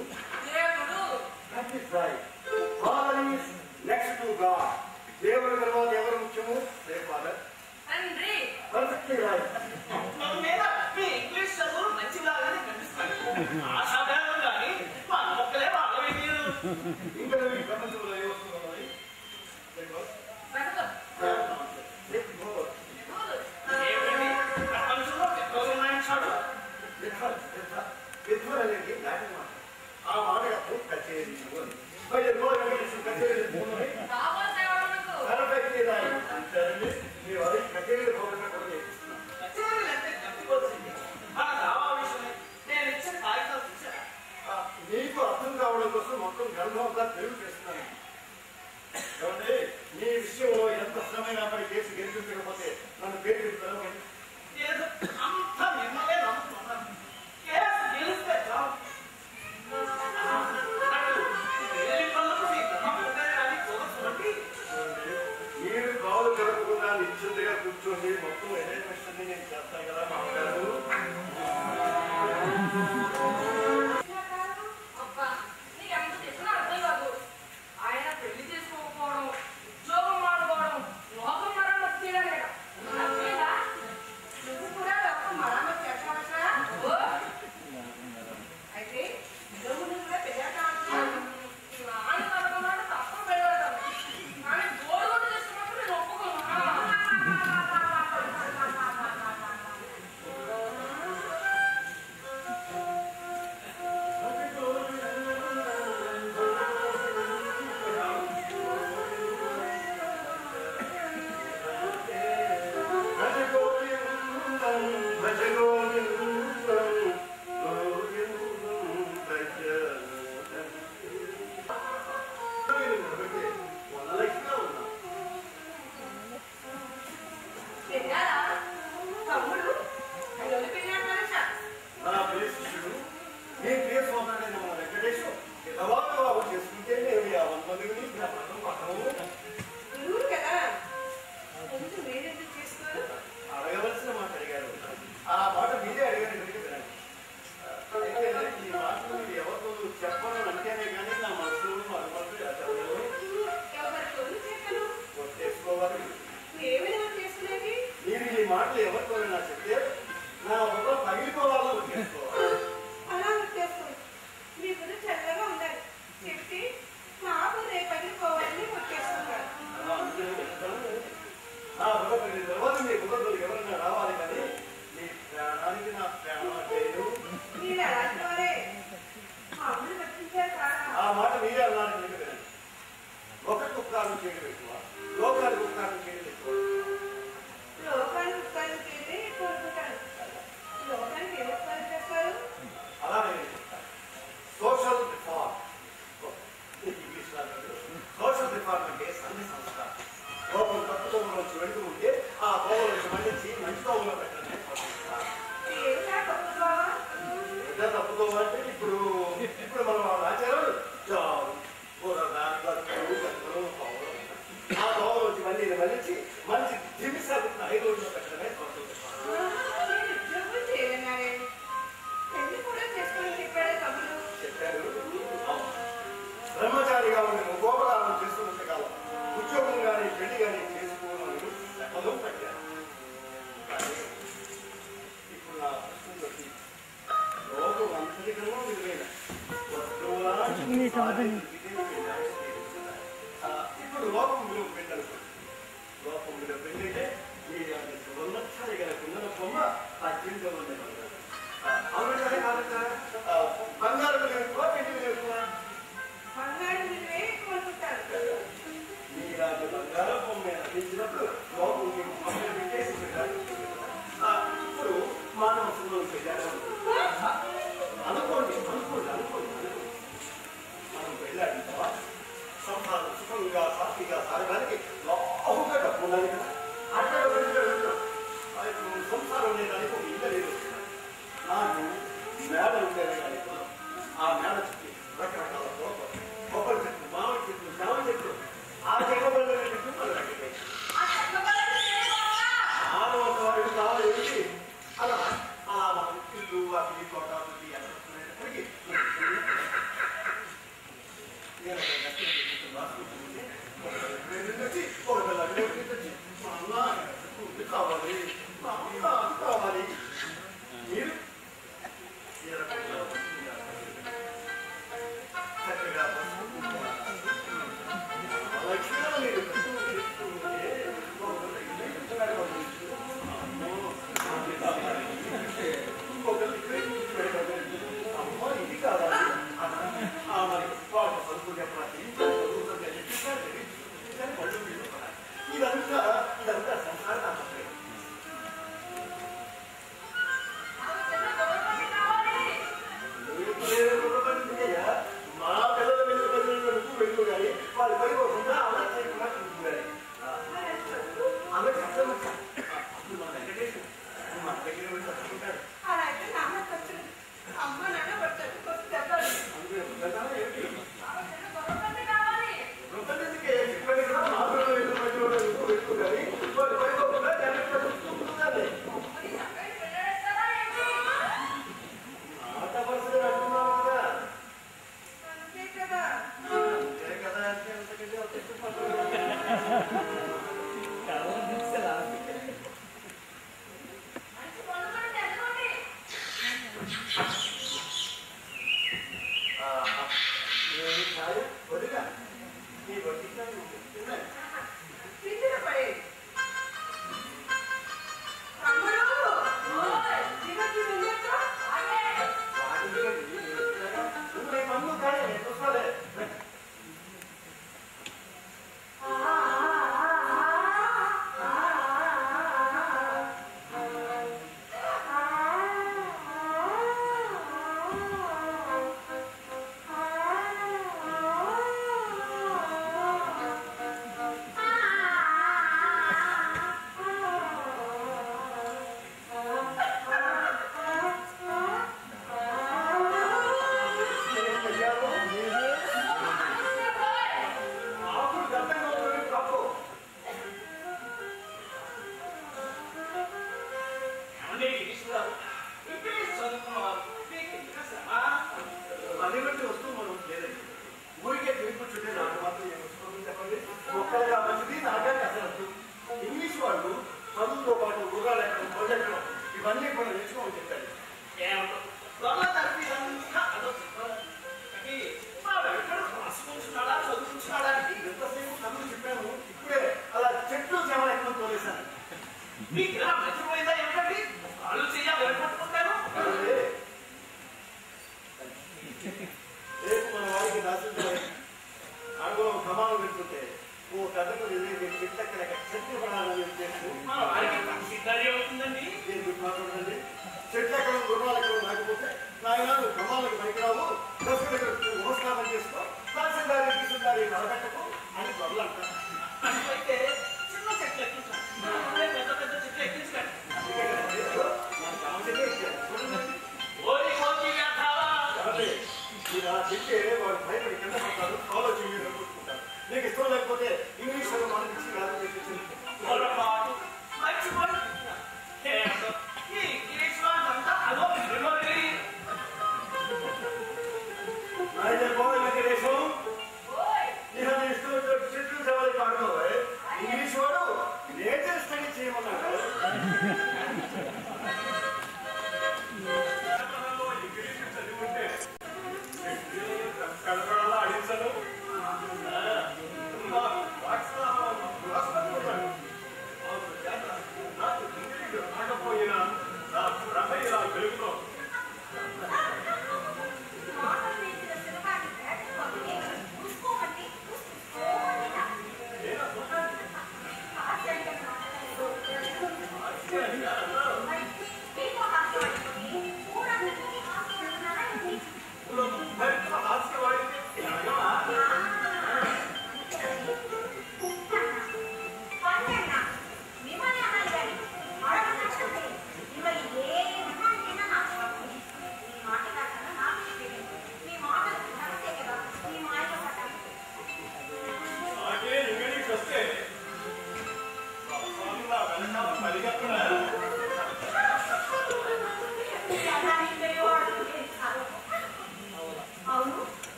Next to God. దేవుడి తర్వాత ఎవరు ముఖ్యము? ఫాదర్. Perfectly right. మన మీద మీ ఇంగ్లీష్ చదువులు మంచిలాగానే కనిపిస్తాయి. ఆశాభేదం కానీ మా మొక్కలే వాళ్ళవి మీరు. ఇంకా ఈ ప్రపంచంలో ఏ వస్తువులు ఉన్నాయి? ఏమిటి ప్రపంచంలో పెద్దలు ఉన్నాయంటాడు? విధ్వల్ అనేది లాటిన్ మాట. ఆ మాట అప్పుడు కచేరీ అని. మరి కచేరీ పర్ఫెక్ట్లీ రైట్ అంటారండి. మీరు అది కచేరీలు పోకుండా కూడా చేపిస్తున్నారు. కచేరీలు అంటే కత్తిపోతుంది. మన దావా విషయమే నేను ఇచ్చే కాగితాలు చూసారా? మీకు అర్థం కావడం కోసం మొత్తం గ్రంథం అంతా తెలుగు చేస్తున్నాను. ఏమంటే మీ విషయంలో ఎంత శ్రమైనా పడి కేసు గెలిపించకపోతే నన్ను పేరు పిలవండి. ఏదో అంతా మిమ్మల్నే నమ్ముతున్నాను. కేసు గెలిస్తే చాలు. వెళ్ళి పనులకు మీ గమనించే కానీ కుదరచుకోండి. మీరు కాలు గడపకుండా నిశ్చింతగా కూర్చోండి. మొత్తం అరేంజ్మెంట్స్ నేను చేస్తాను కదా మాట్లాడు. ఆయన పెళ్లి చేసుకోకపోవడం, ఉద్యోగం మానుకోవడం, లోకం మరమ్మతు చేయడం లేదా? నువ్వు కూడా లోకం మరమ్మతు చేస్తావా? అయితే నువ్వు నువ్వుగా పెళ్ళాక నాన్న కనుకున్నాడు తప్ప పెళ్ళాడు. కానీ గోడు కూడా చేసుకున్నప్పుడు నేను ఒప్పుకున్నా. పెళ్ళారా తమ్ముడు అయ్యోని పెళ్ళాడు మనిషా. నా ప్రియ శిష్యుడు మీ ప్రియ సోదరుడైన మన వెంకటేశ్వర వివాహం చేసుకుంటే నేను యావన్ మందిని నా పదం పట్టము నువ్వు కదా ఎందుకు మీరెందుకు చేసుకోరు? అడగవలసిన మాట అడిగారు. ఆ మాట మీరే అడిగారు. అయితే ఈ మాటలు మీరు ఎవరితో చెప్పడం అంటేనే కానీ నా మనసులో అనుమతి చెప్పలేదు. ఎవరితో చెప్పను? చేసుకోవాలి. ఏమైనా చేసుకునేది? మీరు ఈ మాటలు ఎవరితో నా చెప్తే నా ఒక పగిలిపోవాలని వచ్చేసుకోవాలి. అలా వచ్చేసుకోండి. మీ గురించి చల్లగా ఉండాలి చెప్పి నాకు రేపు పగిలిపోవాలని వచ్చేసుకున్నాడు. అలా అంటే నా బుర్ర పగిలిన తర్వాత మీ బుర్రలో ఎవరైనా రావాలి కానీ మీ ప్రాణానికి నా ప్రాణం లేదు. మీరు అలాంటి వారే అమ్ముడు పట్టించారు కాదా? ఆ మాట మీరే అన్నారు. ఎందుకంటే ఒకరికి ఉపకారం చేయడం ఎక్కువ, లోకానికి ఉపకారం చేయడం ఎక్కువ. లోకానికి ఉపకారం చేసి కోరుకుంటాను. లోకానికి ఏ ఉపకారం చేస్తారు? అలా నేను చెప్తాను. Social reform. English social reform అంటే సంఘ సంస్కారం. లోపల తప్పు తోమలోంచి వెళ్తూ ఉంటే ఆ తోమలోంచి మళ్ళీ మంచి తోమలో పెట్టడమే సోషల్ రిఫార్మ్. ఏమిటా తప్పుకోవా? ఎంత తప్పుతో అంటే ఇప్పుడు ఇప్పుడు మనం వాళ్ళ ఆచారాలు చావు బురద బతులు బతులు పౌరు ఆ దోమలోంచి మళ్ళీ మళ్ళీ మంచి దిమిసాలు ఐదు రోజులు పెట్టడమే సోషల్ రిఫార్మ్. నేను ఉద్యోగం చేయన్నారే పెళ్లి కూడా చేసుకొని చెప్పాడే తమ్ముడు. చెప్పారు. బ్రహ్మచారిగా ఉండి గోపకాలం చేస్తున్నంత కాలం ఉద్యోగం కానీ పెళ్లి కానీ చేసుకోవడం చెప్పడం పెట్టారు. కానీ ఇప్పుడు నా ప్రశ్న వచ్చి లోకం అంతరికమో విలువైన ఇప్పుడు లోకం విలువ పెట్టారు. లోకం విలువ పెళ్ళింటే ఈ ఉన్నక్షరి గల కుందన బొమ్మ ఆ జీవితంలో అవునంటే కాదంట బంగారు విలువ ఎక్కువ పెళ్లి విలువ ఎక్కువ. బంగారు మనం పెళ్ళాడు అనుకోండి అనుకోండి అనుకోండి అనుకోండి మనం పెళ్ళాడిన తర్వాత సంసారం సుఖంగా సాక్షిగా సాగడానికి బాగుగా డబ్బు ఉండాలి కదా అట్లా వెళ్తున్నాం సంసారం లేదానికి ఒక ఇల్లు లేదు నాకు మేడ ఉండేది కానీ ఆ మేడ చుట్టి రకరకాల తోటలు కొబ్బరి చెట్లు మామిడి చెట్లు జామ చెట్లు ఆ చెక్కబల్ల చెట్లు మనం రకమే ఆడవాళ్ళు చాలా ఏంటి అలా ఆ ఇల్లు వాటి తోట అప్పటికి ఒక కావాలి కావాలి మీరు చక్కగా లక్ష్మణ మీరు అమ్మ ఇది కావాలి మరి వాళ్ళు చదువు చెప్పాలి ఇదంతా ఇదంతా సంసారం మా పిల్లల వెళ్ళి వెళ్ళినందుకు వెళ్ళు కానీ వాళ్ళు పడిపోకుండా అలా చేయకుండా చూసుకున్నారు ఆమె కష్టం వచ్చారు అప్పుడు మా వెంకటేశ్వర మా దగ్గర వెళ్ళి చదువుకుంటాడు చెట్లు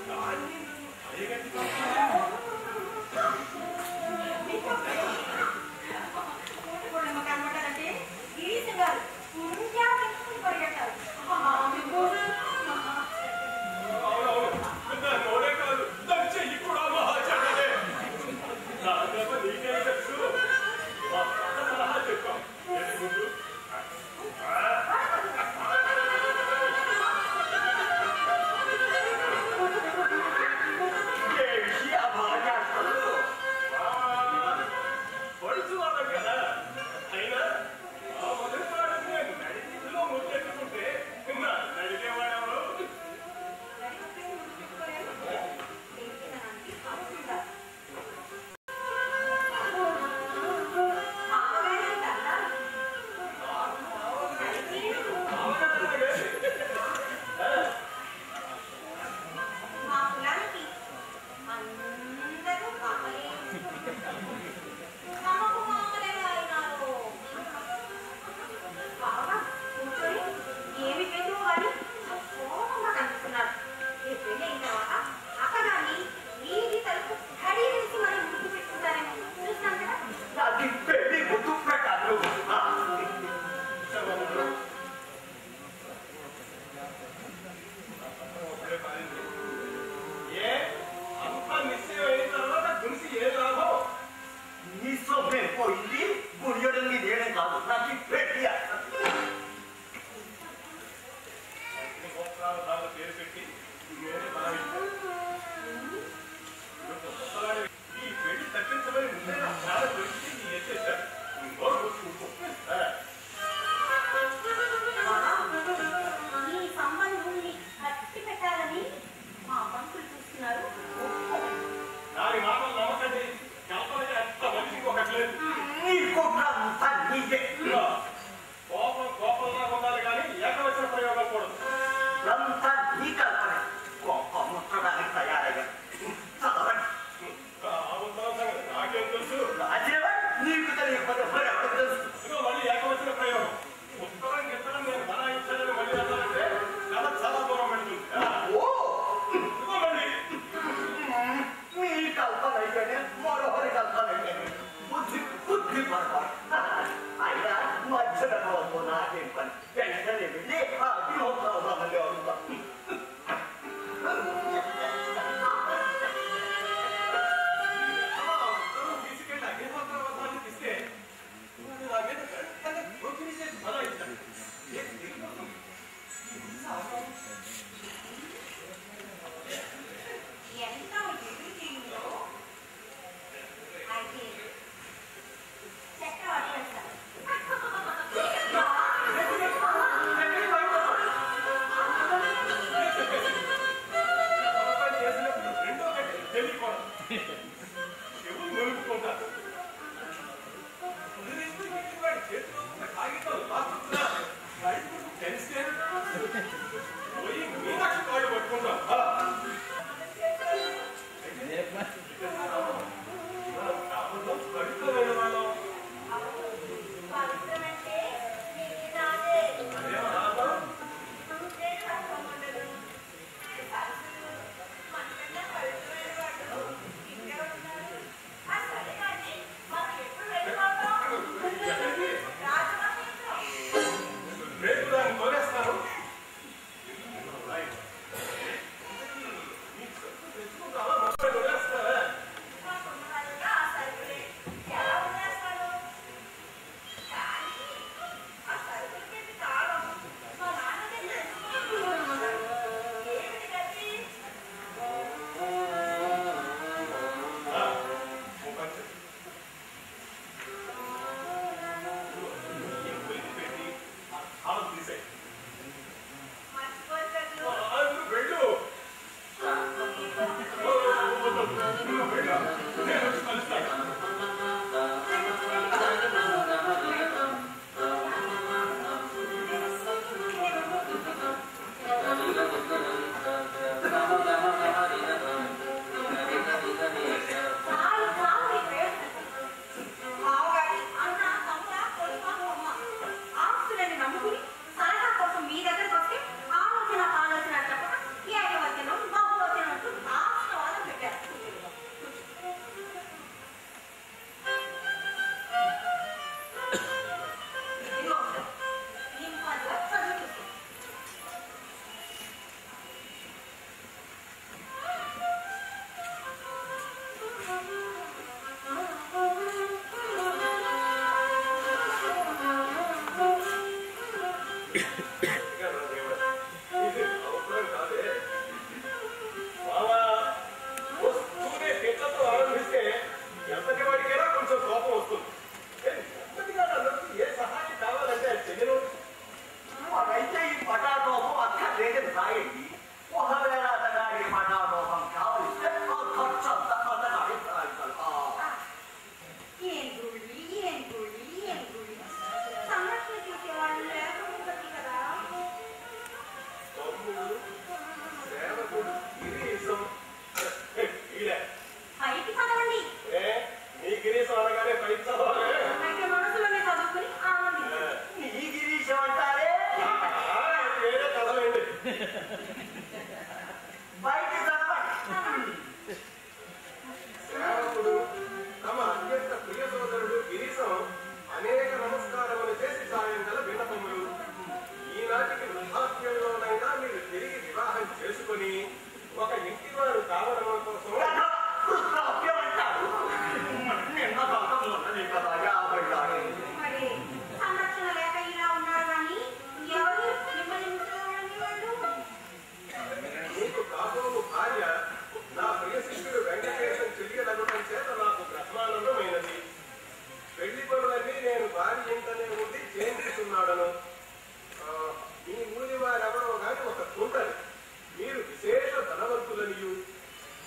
కనబడ్డారంటే గిరీశ్ గారు ఇండియా పరిగెట్టారు. చక్రవర్తి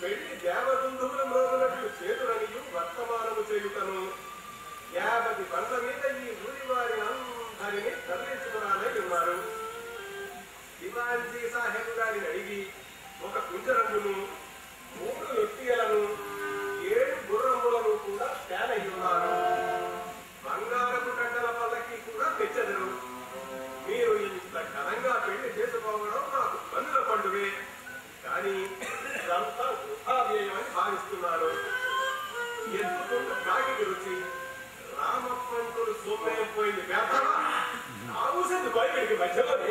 పెళ్లి దేవదుందువుల మ్రోగునట్లు చేతురనియు వర్తమానము చేయుటను యాభై బండ్ల మీద ఈ ఊరి వారి అందరినీ తరలించుకురాలై ఉన్నారు. దివాన్జీ సాహెబ్ గారిని అడిగి ఒక కుంజరంగును, మూడు ఎత్తియలను, ఏడు గుర్రములను కూడా తేనై ఉన్నారు. బంగారపు గడ్డల పల్లకి కూడా తెచ్చదరు. మీరు ఇంత ఘనంగా పెళ్లి చేసుకోవడం నాకు కన్నుల పండువే, కానీ ఇదంతా వృథావ్యయమని భావిస్తున్నాను. ఎందుకున్న కాకి రుచి రామప్పంతులు సోమేపోయింది వేతవా ఆవుసెందు బయటికి మధ్యలోనే.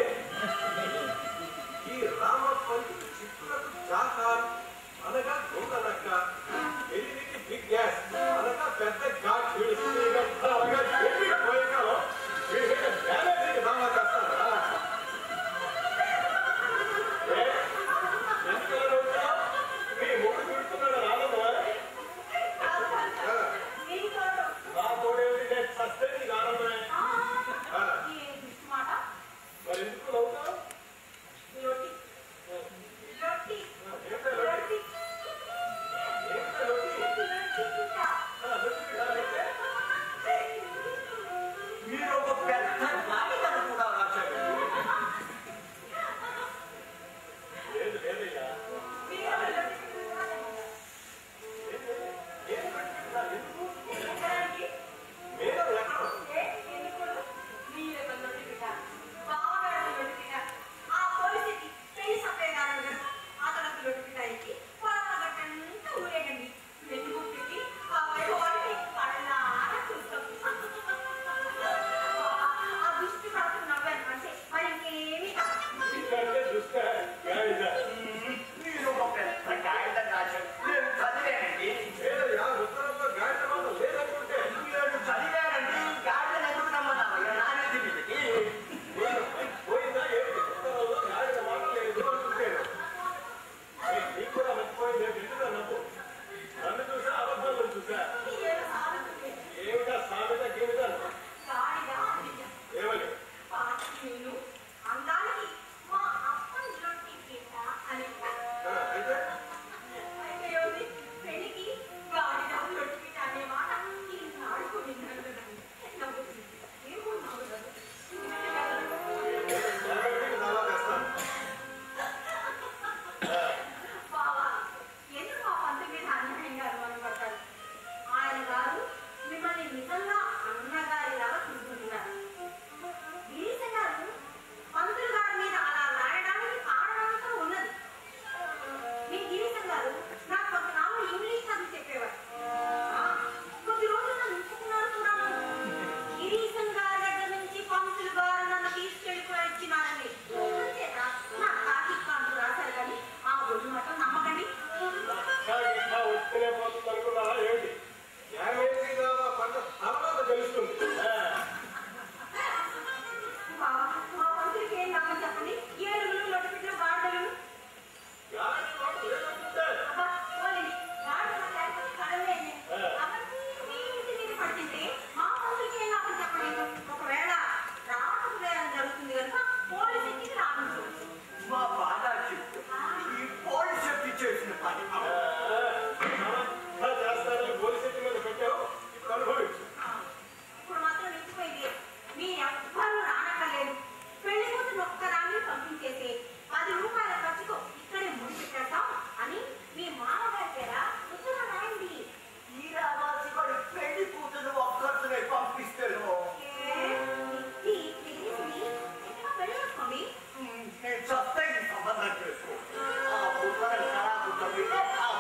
ఈ రామప్పంతులు చిక్కులకు చాకాలు అనగా దొంగనక్క, ఎలిమికి బిగ్ గ్యాస్ అనగా పెద్ద ఘాట్ అనగా పోయేకాలం మ్యానేజర్కి దావా చేస్తారా? ఎందుకలా మీ ముగ్గు చూడుతున్నాడు రాలదా? నా తోడేవి నేను సస్తే నీకు ఆనందమే. మరి ఎందుకు నవ్వుతావు? మీరు ఒక పెద్ద గాడిదను కూడా రాశారు. లేదు లేదయ్యా, మీరు ఎక్కడ మీరు ఒక పెద్ద గాడిద రాశారు. నేను చదివానండి. లేదయ్యా, ఉత్తరంలో గాడిద మాట లేదనుకుంటే నేను చదివానండి. గాడిదను ఎందుకు నమ్మన్నావయ్యా నానేది మీదకి? పోయిందా ఏమిటి? ఉత్తరంలో గాడిద మాట లేదు అనుకుంటాను. నీకు కూడా మర్చిపోయింది ఎందుకు నవ్వు? నన్ను చూసా అబద్ధాలను చూసా? ఏమిటా సామెత గీమిట? ఏమని? అందానికి మా అప్పని రొట్టి గీత అని అయితే పెళ్లికి గాడిద రొట్టి గీత అనే మాట ఈనాడు విన్నాను. నవ్వుతుంది ఏమో నవ్వుతుంది. దావా చేస్తాను. బావా ఎందుకు ఆ పంతు మీద అన్యాయంగా అనుమానపడతారు? ఆయన గారు మిమ్మల్ని నిజంగా అన్నగారిలాగా చూసుకుంటున్నారు. గిరీశ గారు పంతులు గారి మీద అలా రాయడానికి కారణంతో ఉన్నది. మీ గిరీశ గారు నాకు కొంతకాలం ఇంగ్లీష్ చదువు చెప్పేవారు. ఆ, కొద్ది రోజులు నన్ను ఉంచుకున్నారు కూడా. గిరీశం గారి దగ్గర నుంచి పంతులు గారు నన్ను తీసుకెళ్ళిపోయి ఇచ్చినారని చేత నా కాకి కాంటు రాశారు. కానీ ఆ ఒళ్ళు మాత్రం నమ్మకండి. ఉత్తునే పోతుంది అనుకున్నావా ఏమిటి? న్యాయవేది దావా పంట తర్వాత తెలుస్తుంది. బావా మా పంతులకి ఏం నమ్మని చెప్పండి. ఏడుగులు లొట్టపిట్లు గాడిదలు గాడి మాట లేదనుకుంటే అబ్బా పోలేండి. గాడిదలు లేకపోతే కడలేండి. అవన్నీ మీ ఇంటి మీద పడుతుంటే మా పంతులకి ఏం నమ్మని చెప్పండి. ఒకవేళ రాకపోయడం జరుగుతుంది కనుక పోలీసు ఇంటికి రావచ్చు. మా బాగా చెప్తూ ఈ పోలీసు చెప్పి చేసిన పని చేస్తానని పోలీసు మీద పెట్టావు, ఇప్పుడు అనుభవించు. ఇప్పుడు మాత్రం నిలిచిపోయింది. మీ ఎవ్వరూ రానక్కర్లేదు. పెళ్లి కూతురు ఒక్కదాన్ని పంపించేసి పది రూపాయల ఖర్చుకు ఇక్కడే ముడి పెట్టేస్తాం అని మీ మామగారి పేర ఉత్తరం రాయండి. ఈ రావాల్సి కూడా పెళ్లి కూతురు ఒక్కరినే పంపిస్తాను. ఇది తెలిసింది. ఇంకా పెళ్లి చేసుకోండి. నేను చస్తే సంబంధం చేసుకో. ఆ పుట్టని కళా పుట్ట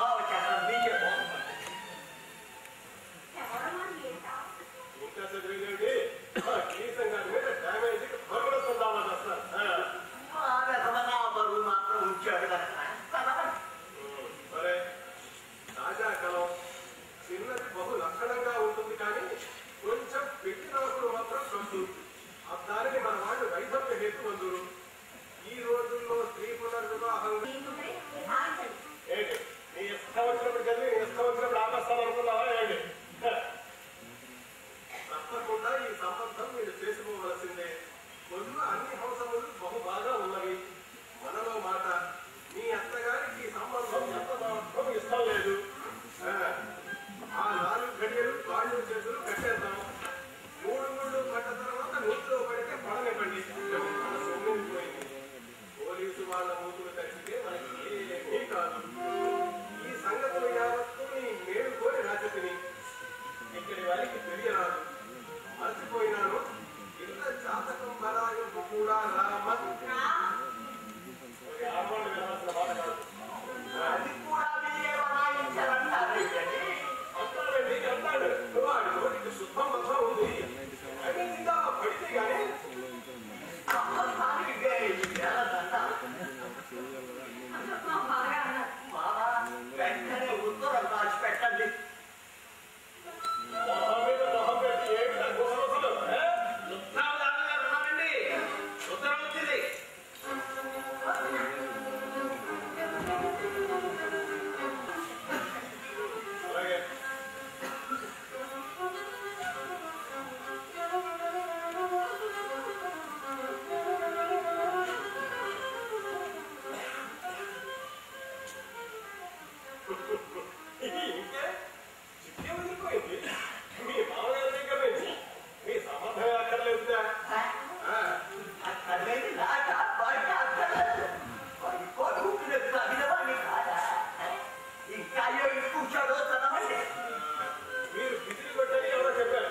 ఇంకే చిక్కే వదిలిపోయింది. మీ మామగారి దగ్గర నుంచి మీ సంబంధం అక్కర్లేదుగా. అక్కర్లేదు నాట వాడికి అక్కర్లేదు. వాడి కొడుకు తగినవాడిని కాదా? ఇంకా ఏమి కూర్చోడో చదవండి. మీరు పిసిరి కొట్టని ఎవరో చెప్పారు.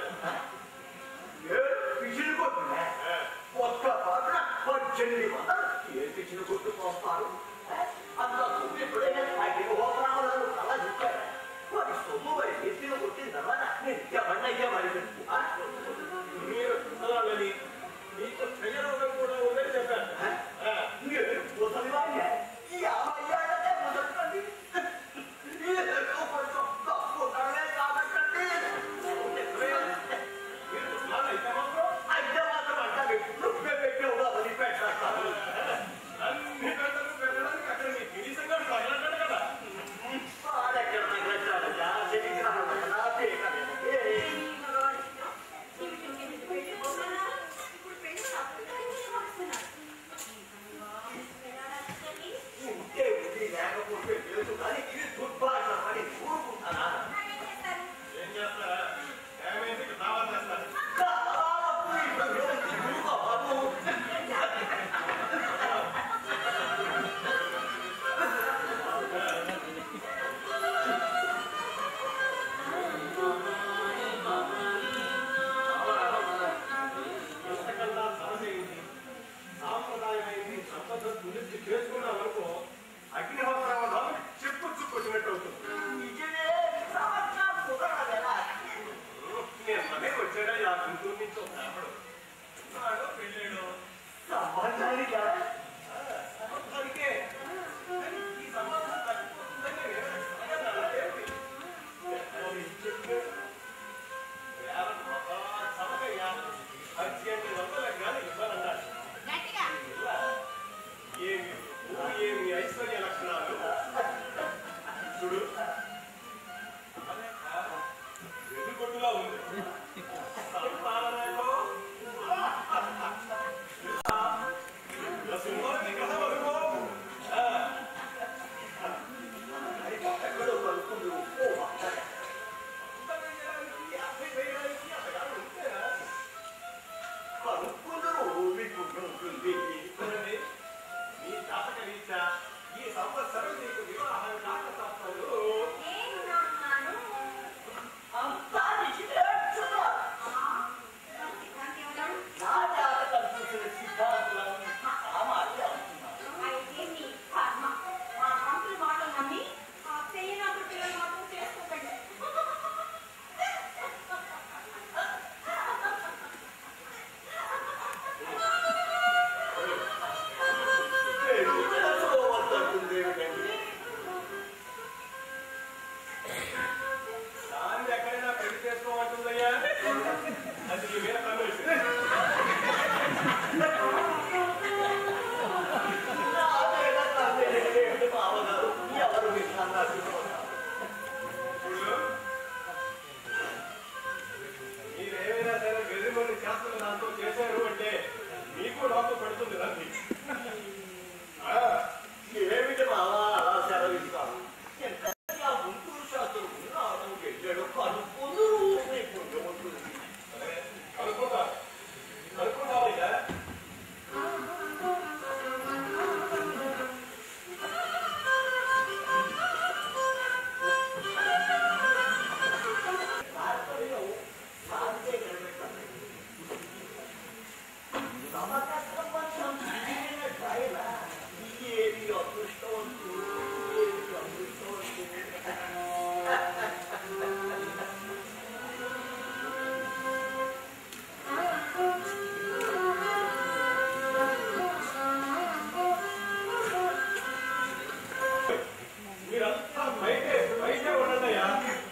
పిసిరి కొట్టున్నా ఒక్క పాత్ర పద్దెనిమిది వందలు ఏ పిసిరి కొట్టు పోస్తారు? అందులో ఎప్పుడైనా అగ్ని హోమరాలు అలా చెప్పారు. వాడి సొమ్ము వాడి ఎత్తిన కొట్టిన తర్వాత నేను ఎవరిన ఎవరి మీరు కుదరాలని మీకు క్షయరోగం కూడా ఉందని చెప్పారు. మీరు ముసలి వాడిని యాభై ఏళ్ళకే ముసలి కొంచెం తక్కువ కడలే కాబట్టి మీరు కుదరాలి అయితే మాత్రం అయితే మాత్రం అంటే నువ్వే పెట్టావుగా వదిలి పెట్టాను. అన్ని గంటలు పెట్టడానికి అక్కడ మీ గిరిసంగా తగలంటాడు కదా. వాడెక్కడ తగ్గట్టాడు శనిగ్రహం కదా ఉంటే ఉంది లేకపోతే లేదు కానీ ఇది దుర్భాష అని ఊరుకుంటారా? ఏం చేస్తారా? డ్యామేజ్కి దావా చేస్తారు. ఎంతకన్నా సహజమైంది సాంప్రదాయమైంది సంబంధం గురించి చేసుకున్న వరకు అగ్నిహోత్రాలు చెప్పు చుక్కొచ్చినట్టు అవుతుంది. నిజమే సంవత్సరం కుదరదా? నేను మనే వచ్చాడా ఆ గుంటూరు నుంచి ఒక రాబడు నాడు పెళ్ళాడు సంబంధానికి సంబంధానికే ఈ సంబంధం తగ్గిపోతుందని నేను అడగలేదు. చెప్పాడు వేల సభకయ్యా పద్దెనిమిది వందల కానీ ఇవ్వాలన్నాడు. ఏమి ఏమి ఐశ్వర్య లక్షణాలు చూడు. వెలుగొట్టులా ఉంది. సంతానమేమో సింహం విగ్రహం అనుకో. ఎక్కడో కలుపుకుంటూ యాభై వేయడానికి అక్కడ ఉంటేనా కలుపుకుందరూ మీకు ఉంటుంది. చూడండి, మీ జాతక రీత్యా ఈ సంవత్సరం నీకు వివాహం కాక తప్పదు. అంతా నిశ్చేస్తున్నారు. నా జాతకం చూసిన సిద్ధాంతులను సామాన్య అవుతున్నారు. అయితే మీ కర్మ మా పంతులు మాటలు నమ్మి ఆ చేయనప్పుడు పిల్లలు మాత్రం చేసుకోకండి. తెలుసుకోవద్దంటుంది ఏమిటండి? దాన్ని ఎక్కడైనా పెళ్లి చేసుకోమంటుందయ్యా. అది ఈ మీద కన్వేషన్. నాకైనా తప్పేదేమిటి బావగారు? ఎవరు విన్నాను చూడు, మీరేమైనా సరే వెర్రిమని శాస్త్రం దాంతో చేశారు అంటే మీకు నాకు పడుతుంది రండి. ఏమిటి బావా అలా సెలవిస్తాను? ఎంత గుంటూరు శాస్త్రం రావడం వెళ్ళాడు కనుక్కుందరూ మీకు ఉంటుంది. అనుకుంటా అనుకుంటావయ్యా. భారతంలో శాంతే కనిపెట్టాలి. సమకష్టం పక్షం ట్రైన ఏమి అదృష్టవంతుడు ఏమి అదృష్టవంతుడు. మీరంతా బయటే బయటే ఉండండియ్యా.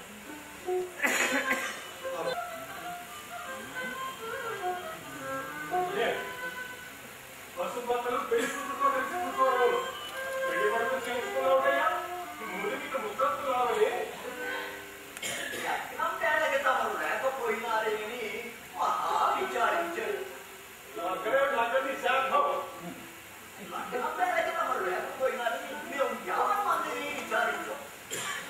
పశుపతులు పెళ్లి కూతురుతో కలిసి కూర్చోవడం పెళ్లి పడుతూ చేసుకున్నావుటయ్యా. మురికి ముద్దత్తు రావాలి. లగ్నం వేళకి తమరు లేకపోయినారేని మహా విచారించారు. లగ్గమే లగ్గని శాఖం. లగ్నం వేళకి తమరు లేకపోయినారని మేము యావన్ మందిని విచారించాం.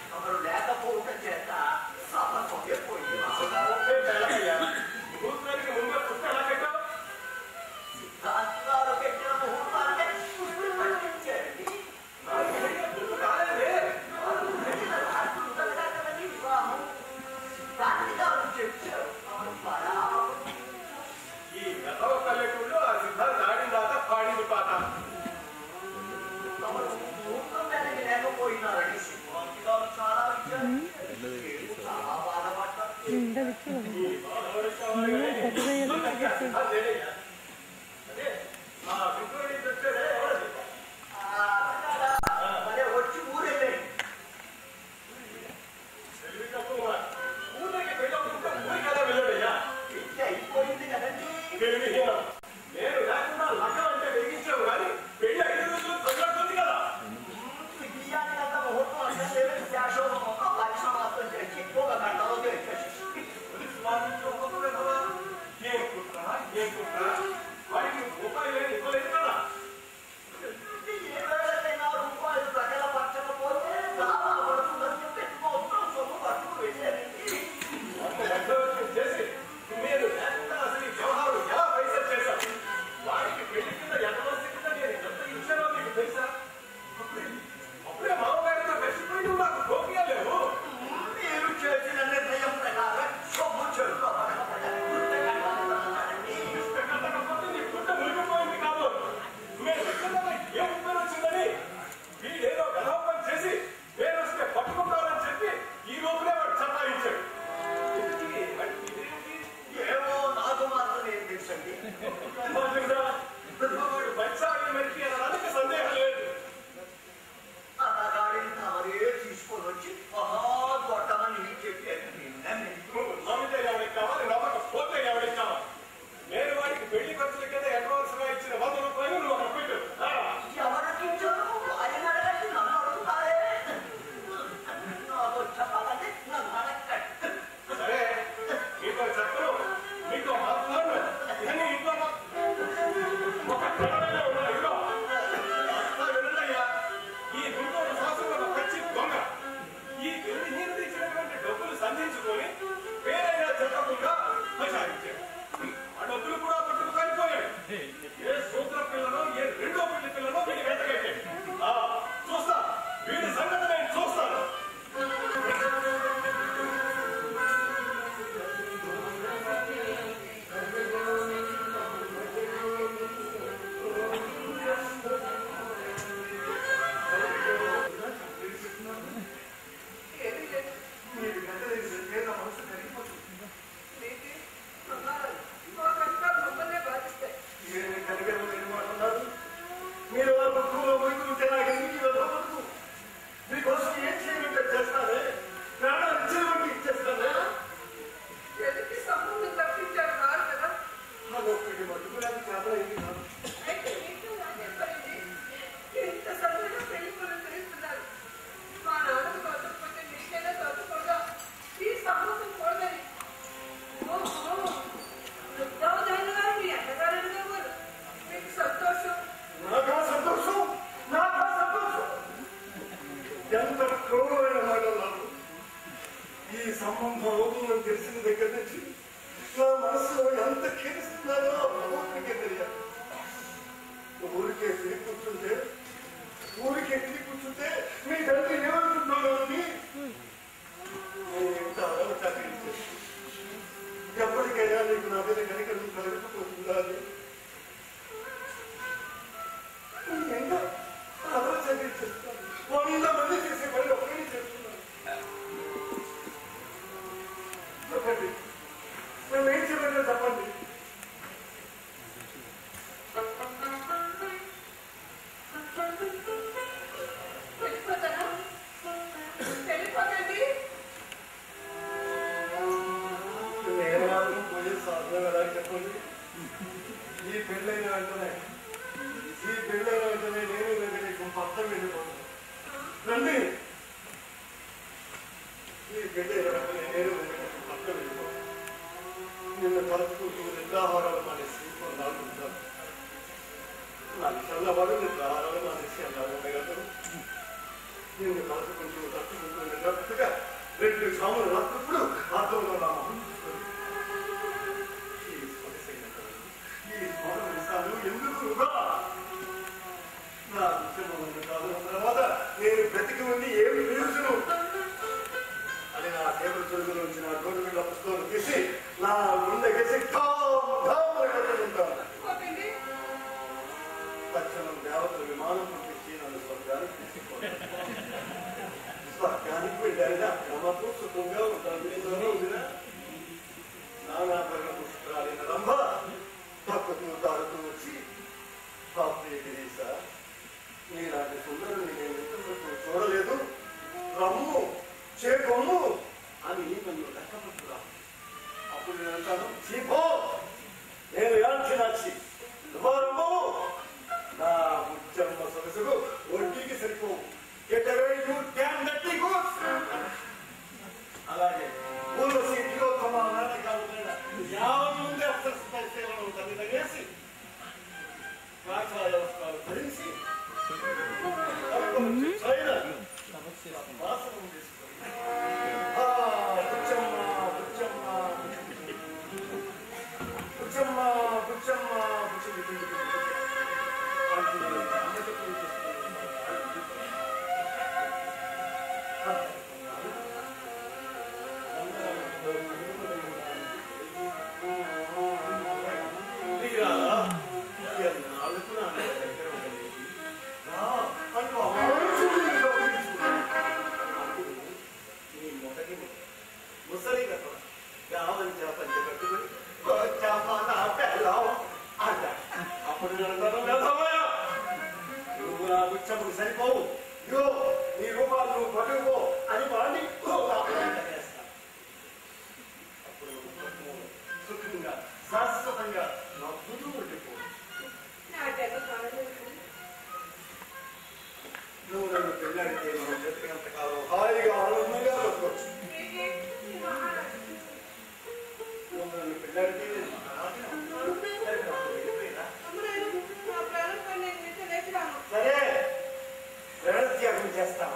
క్రూరమైన మాటలు ఈ సంబంధం అవుతుందని తెలిసిన దగ్గర నుంచి నా మనసులో ఎంత క్షీణిస్తున్నారో ఊరికే తెలియాలి. ఊరికే తిరిగి కూర్చుంటే ఊరికే తిరిగి కూర్చుంటే మీ తండ్రి ఏమనుకుంటున్నాను అని నేను ఎంత ఆలోచన ఎప్పటికైనా నీకు నా మీద కనికరం కలగకపోతుందా అని ఎంత ఆలోచన చేస్తాను. వంద మంది చేసే పని ఒక్కడే చేస్తున్నాను. చెప్పండి, మేము ఏం చెప్పండి చెప్పండి. ఈ పెళ్ళైన వెంటనే ఈ పెళ్ళైన వెంటనే నేను నీకు పక్కన వెళ్ళిపోతాను. రండి, ఈ పెళ్ళైన వెంటనే నేను నీకు పక్కన వెళ్ళిపోతాను. నిన్ను కలుపుకుంటూ నిద్రాహారాలు మానేసి కొన్నాళ్ళుంటాను. నాకు చల్లవాడు నిద్రాహారాలు మానేసి అలా ఉండగలరు. నిన్ను కలుపుకుంటూ తట్టుకుంటూ నిద్రగా రెండు సాములు రాత్రుప్పుడు ఆత్మలో నా ఎందుకు నా తర్వాత నేను బ్రతికి ఉండి ఏమి ప్రయోజనం అని నా టేబుల్ చెరుగు నుంచి నా గోడు మీద పుస్తకం తీసి నా గుండె గేసి ఉంటాను. తక్షణం దేవతలు విమానం పంపించి నన్ను స్వర్గానికి తీసుకుపోతాను. స్వర్గానికి వెళ్ళారినా క్రమకు సుఖంగా ఉంటాను. ఉందినా నానాభరణ పుష్కరాలైన రంభ తక్కుతూ తారుతూ వచ్చి గిరీశ నీలాంటి సుందరుని నేను ఇంతవరకు చూడలేదు, రమ్ము చేకొమ్ము అని నన్ను లెక్కపట్టురా. అప్పుడు నేను అంటాను, చీపో నేను ఎలాంటి నాచి రమ్ము నా ముచ్చమ్మ సొగసుకు వడ్డీకి సరిపోవు. అలాగే ఊర్వశి తిలోత్తమ నాటకాలు యావన్ ముందే అప్సరస్థాయి సేవలు తల్లి తగేసి వ్యవస్థలు ధరించి వాసనం చేసుకొని పుచ్చమ్మ పుచ్చమ్మ పుచ్చమ్మ పుచ్చమ్మ పుచ్చి నువ్వు నా గుచ్చముకు సరిపోవు, ఇగో నీ రూపాలు నువ్వు పట్టుకో అని వాడిని వేస్తాను. అప్పుడు సుఖంగా శాశ్వతంగా నా ముందు ఉండిపో. నువ్వు నన్ను పెళ్ళాడితే మనం బ్రతికినంతకాలం హాయిగా ఆనందంగా బతకొచ్చు. నువ్వు నన్ను పెళ్ళాడితే సరే ప్రణత్యాగం చేస్తాను.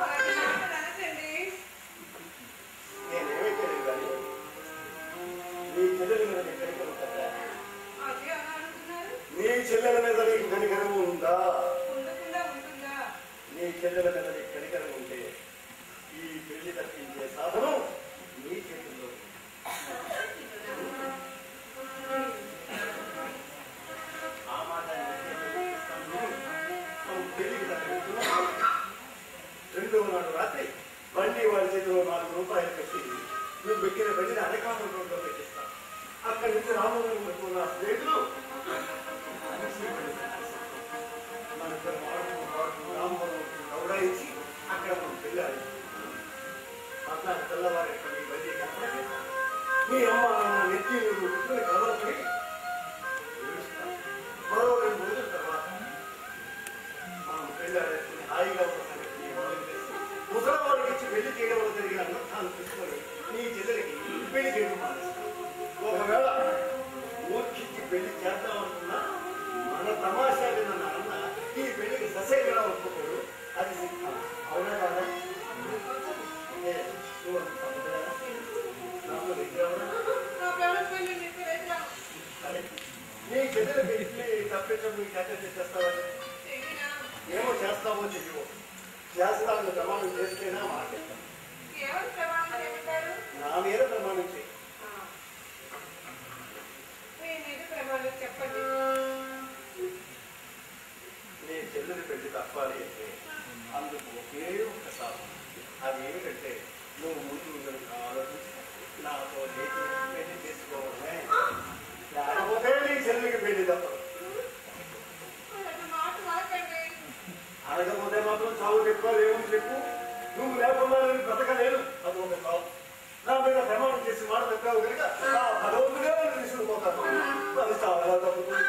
నేనేమైతే కానీ నీ చెల్లెల మీద నీకు కనికరం ఉంటుందా? నీ చెల్లెల మీద నీకు కనికరం ఉందా? నీ చెల్లెల మీద నీకు కనికరం ఉంటే ఈ పెళ్లి తప్పించే సాధనం నీ చేతుల్లో. ఆ మాట రెండవ నాడు రాత్రి బండి వారి చేతిలో నాలుగు రూపాయలు పెట్టి నువ్వు పెట్టిన బండిని అరకామం రోడ్లో పెట్టిస్తాను. అక్కడి నుంచి రామవరం వరకు నా స్నేహితులు మన ఇద్దరు రామవరం గౌడాయించి అక్కడ మనం వెళ్ళాలి. అట్లా తెల్లవారి బండి మీ అమ్మ నాన్న నెత్తి నువ్వు పుట్టుకుని కలవపడి మరో రెండు రోజుల తర్వాత మనం వెళ్ళాలి. హాయిగా ఉన్న సంగతి ముసలవాడికి ఇచ్చి పెళ్లి చేయడం వల్ల జరిగిన అనర్థాలు తీసుకొని నీ చెల్లెలకి పెళ్లి చేయడం మానేస్తాను. ఒకవేళ ఊరికి పెళ్లి చేద్దామనుకున్నా మన తమాషా విన్న నాన్న ఈ పెళ్లికి ససేగా ఒప్పుకోడు. అది అవునా కాదా? చేస్తే చేస్తావని ఏమో చేస్తావో చెయ్యవో చేస్తాను ప్రమాణం చేస్తేనా మాట నా మీద ప్రమాణం చేయి చెప్పండి. నీ చెల్లెని పెళ్లి తప్పాలి అంటే అందుకు ఒకే ఒక సాధన. అది ఏమిటంటే నువ్వు ముందు కనుక ఆలోచించి నాతో లేచి పెళ్లి చేసుకోవడమే. లేకపోతే నీ చెల్లికి పెళ్లి తప్పదు. అడగకపోతే మాత్రం చావు చెప్పుకోవాలి. ఏమని చెప్పు, నువ్వు లేకుండా నేను బ్రతకలేను. అది ఒక చావు. నా మీద ప్రమాణం చేసి మాట తప్పావు కనుక ఆ భగవంతుడే తీసుకుపోతాను. అది చావు ఎలా తప్పుతుంది?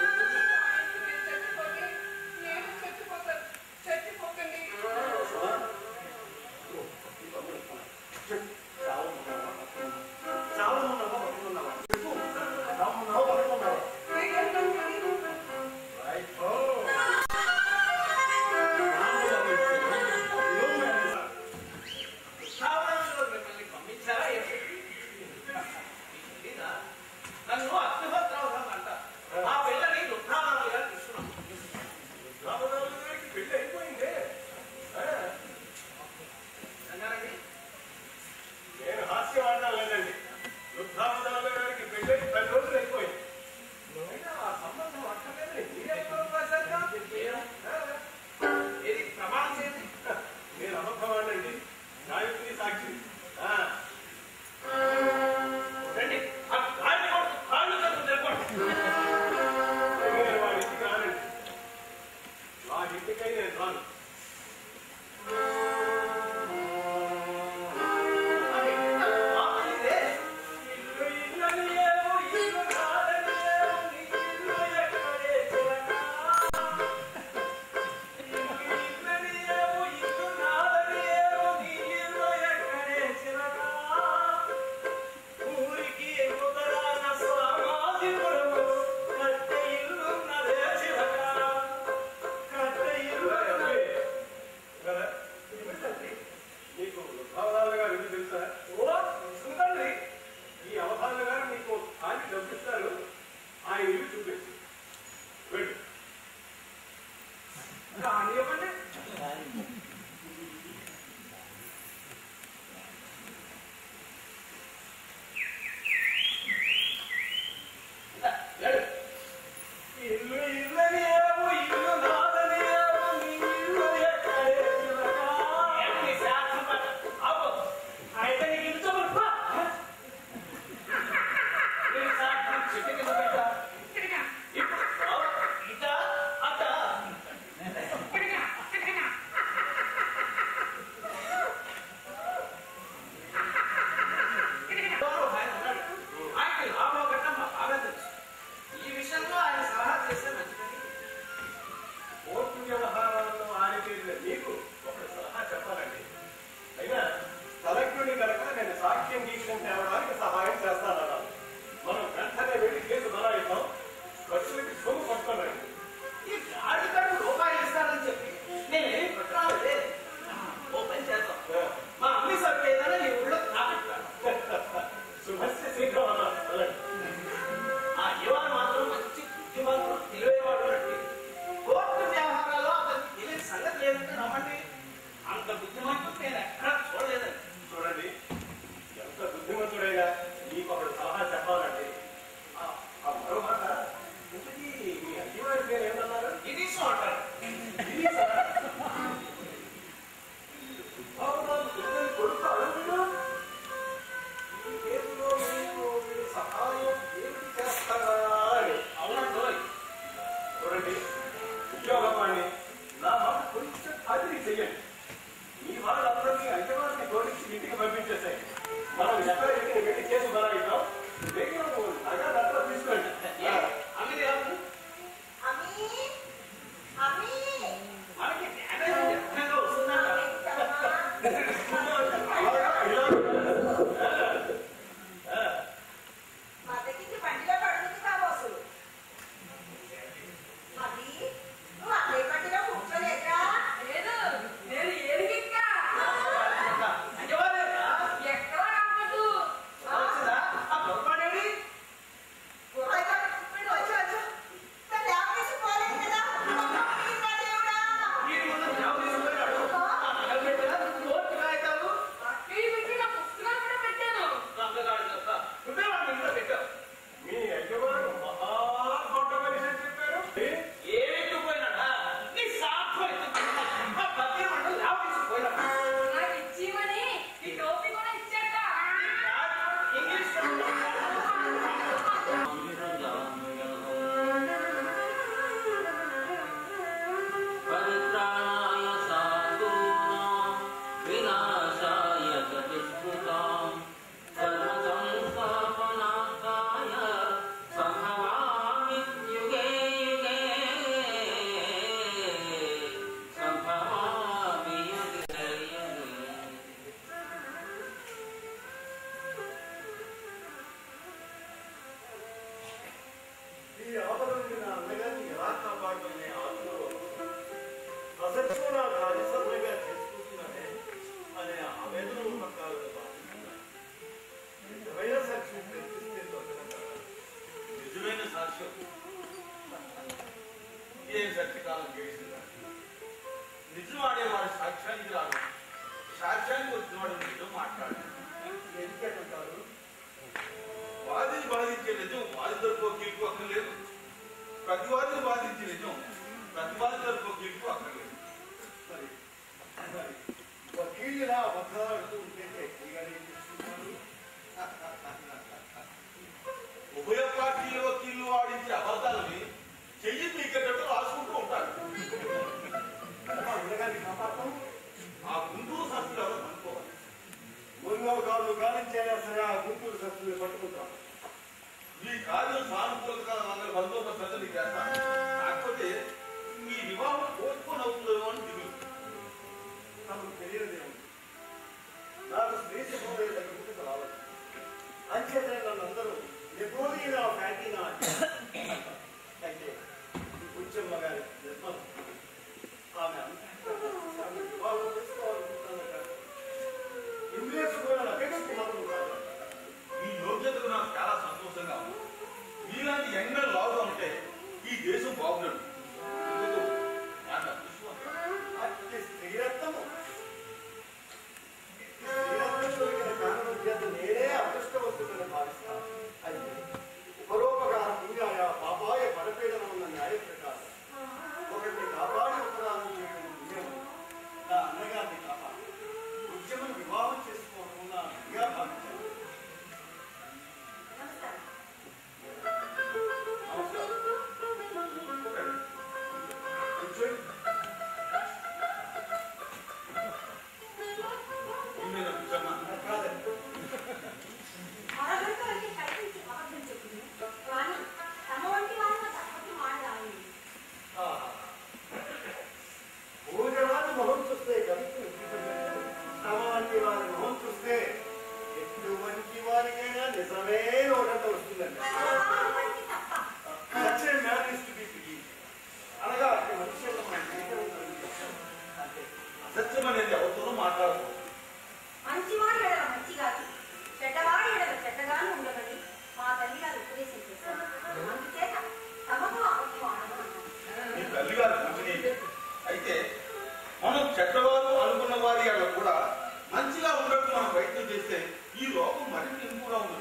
ఎక్కడ నిజం వారి తరపు కీర్పు అక్కర్లేదు, ప్రతివాదిని బాధించే నిజం ప్రతివాది తరపు కీర్పు అక్కర్లేదు. మరి మరి వకీలులా అబద్ధాలు ఉంటే ఉభయ పార్టీల వకీళ్లు వాడించే అబద్ధాలని చెయ్యి పీకేటట్టు రాసుకుంటూ ఉంటారు. కాపాడతాం. ఆ గుంటూరు సత్తులు ఎవరో అనుకోవాలి. ముందు కాదు గాలించైనా సరే ఆ గుంటూరు సత్తులు పట్టుకుంటాం. ఈ కార్యం సానుకూలంగా వందల బందోబస్తు ప్రజలు చేస్తాను. కాకపోతే మీ వివాహం పోస్ట్పోన్ అవుతుందేమో అని దిగులు. నాకు తెలియదేమో. నాకు స్త్రీ శుభ్రమైన దగ్గర రావాలి. అంచేతనే నన్ను అందరూ నెపోలియన్ ఆఫ్ యాంటీనా అయితే ఉచ్చమ్మ గారి నిర్మలం ఆమె ఆమె వివాహం చేసుకోవాలనుకుంటున్నాను. ఇంగ్లీష్ కూడా అభివృద్ధి మాత్రం కాదు. ఈ యోగ్యతకు నాకు చాలా సంతోషంగా ఉంది. మీలాంటి యంగ్ లాగా ఉంటే ఈ దేశం బాగున్నాడు. ఎందుకు నాకు అదృష్టం. అట్టి స్త్రీరత్నము స్త్రీరత్నం కారణం చేత నేనే అదృష్టవంతుడని భావిస్తాను. అయితే పరోపకార పుణ్యాయ పాపాయ పరపీడన ఉన్న న్యాయ ప్రకారం ఒకరిని కాపాడి ఉపకారం చేయడం పుణ్యం. నా అన్నగారిని కాపాడు ఉద్యమం వివాహం చేసుకోవడం నా అన్నగా భావించాను. నమస్కారం. కూర్చోండి. ఇన్నేనా కూర్చోమ్మా? కాదండి. మరొకరితో వెళ్ళి కల్పించి అబద్ధం చెప్పింది. కానీ తమ వంటి వాళ్ళ తప్పటి మాట్లాడాలి. పూజరాజు మొహం చూస్తే కవిత్వం తమ వంటి వారి మొహం చూస్తే ఎటువంటి వారికైనా నిజమే నోటంత వస్తుందండి. వంటి తప్ప నచ్చే మ్యానిస్ట్ బీపీ అనగా అట్టి మనుషులు మన జీవితంలో అంటే అసత్యం అనేది ఎవరితోనూ మాట్లాడదు. మంచివాడు ఎడల మంచిగాను చెడ్డవాడు ఎడల చెడ్డగాను ఉండమని మా తల్లి గారు ఉపదేశం చేశారు. అందుచేత తమకు అబద్ధం ఆడమన్నారు. మీ తల్లి గారు మంచిది. అయితే మనం చెడ్డవారు అనుకున్న వారి అలా కూడా మంచిగా ఉన్నట్టు మనం ప్రయత్నం చేస్తే ఈ లోకం మరింత ఇంపుగా ఉంది.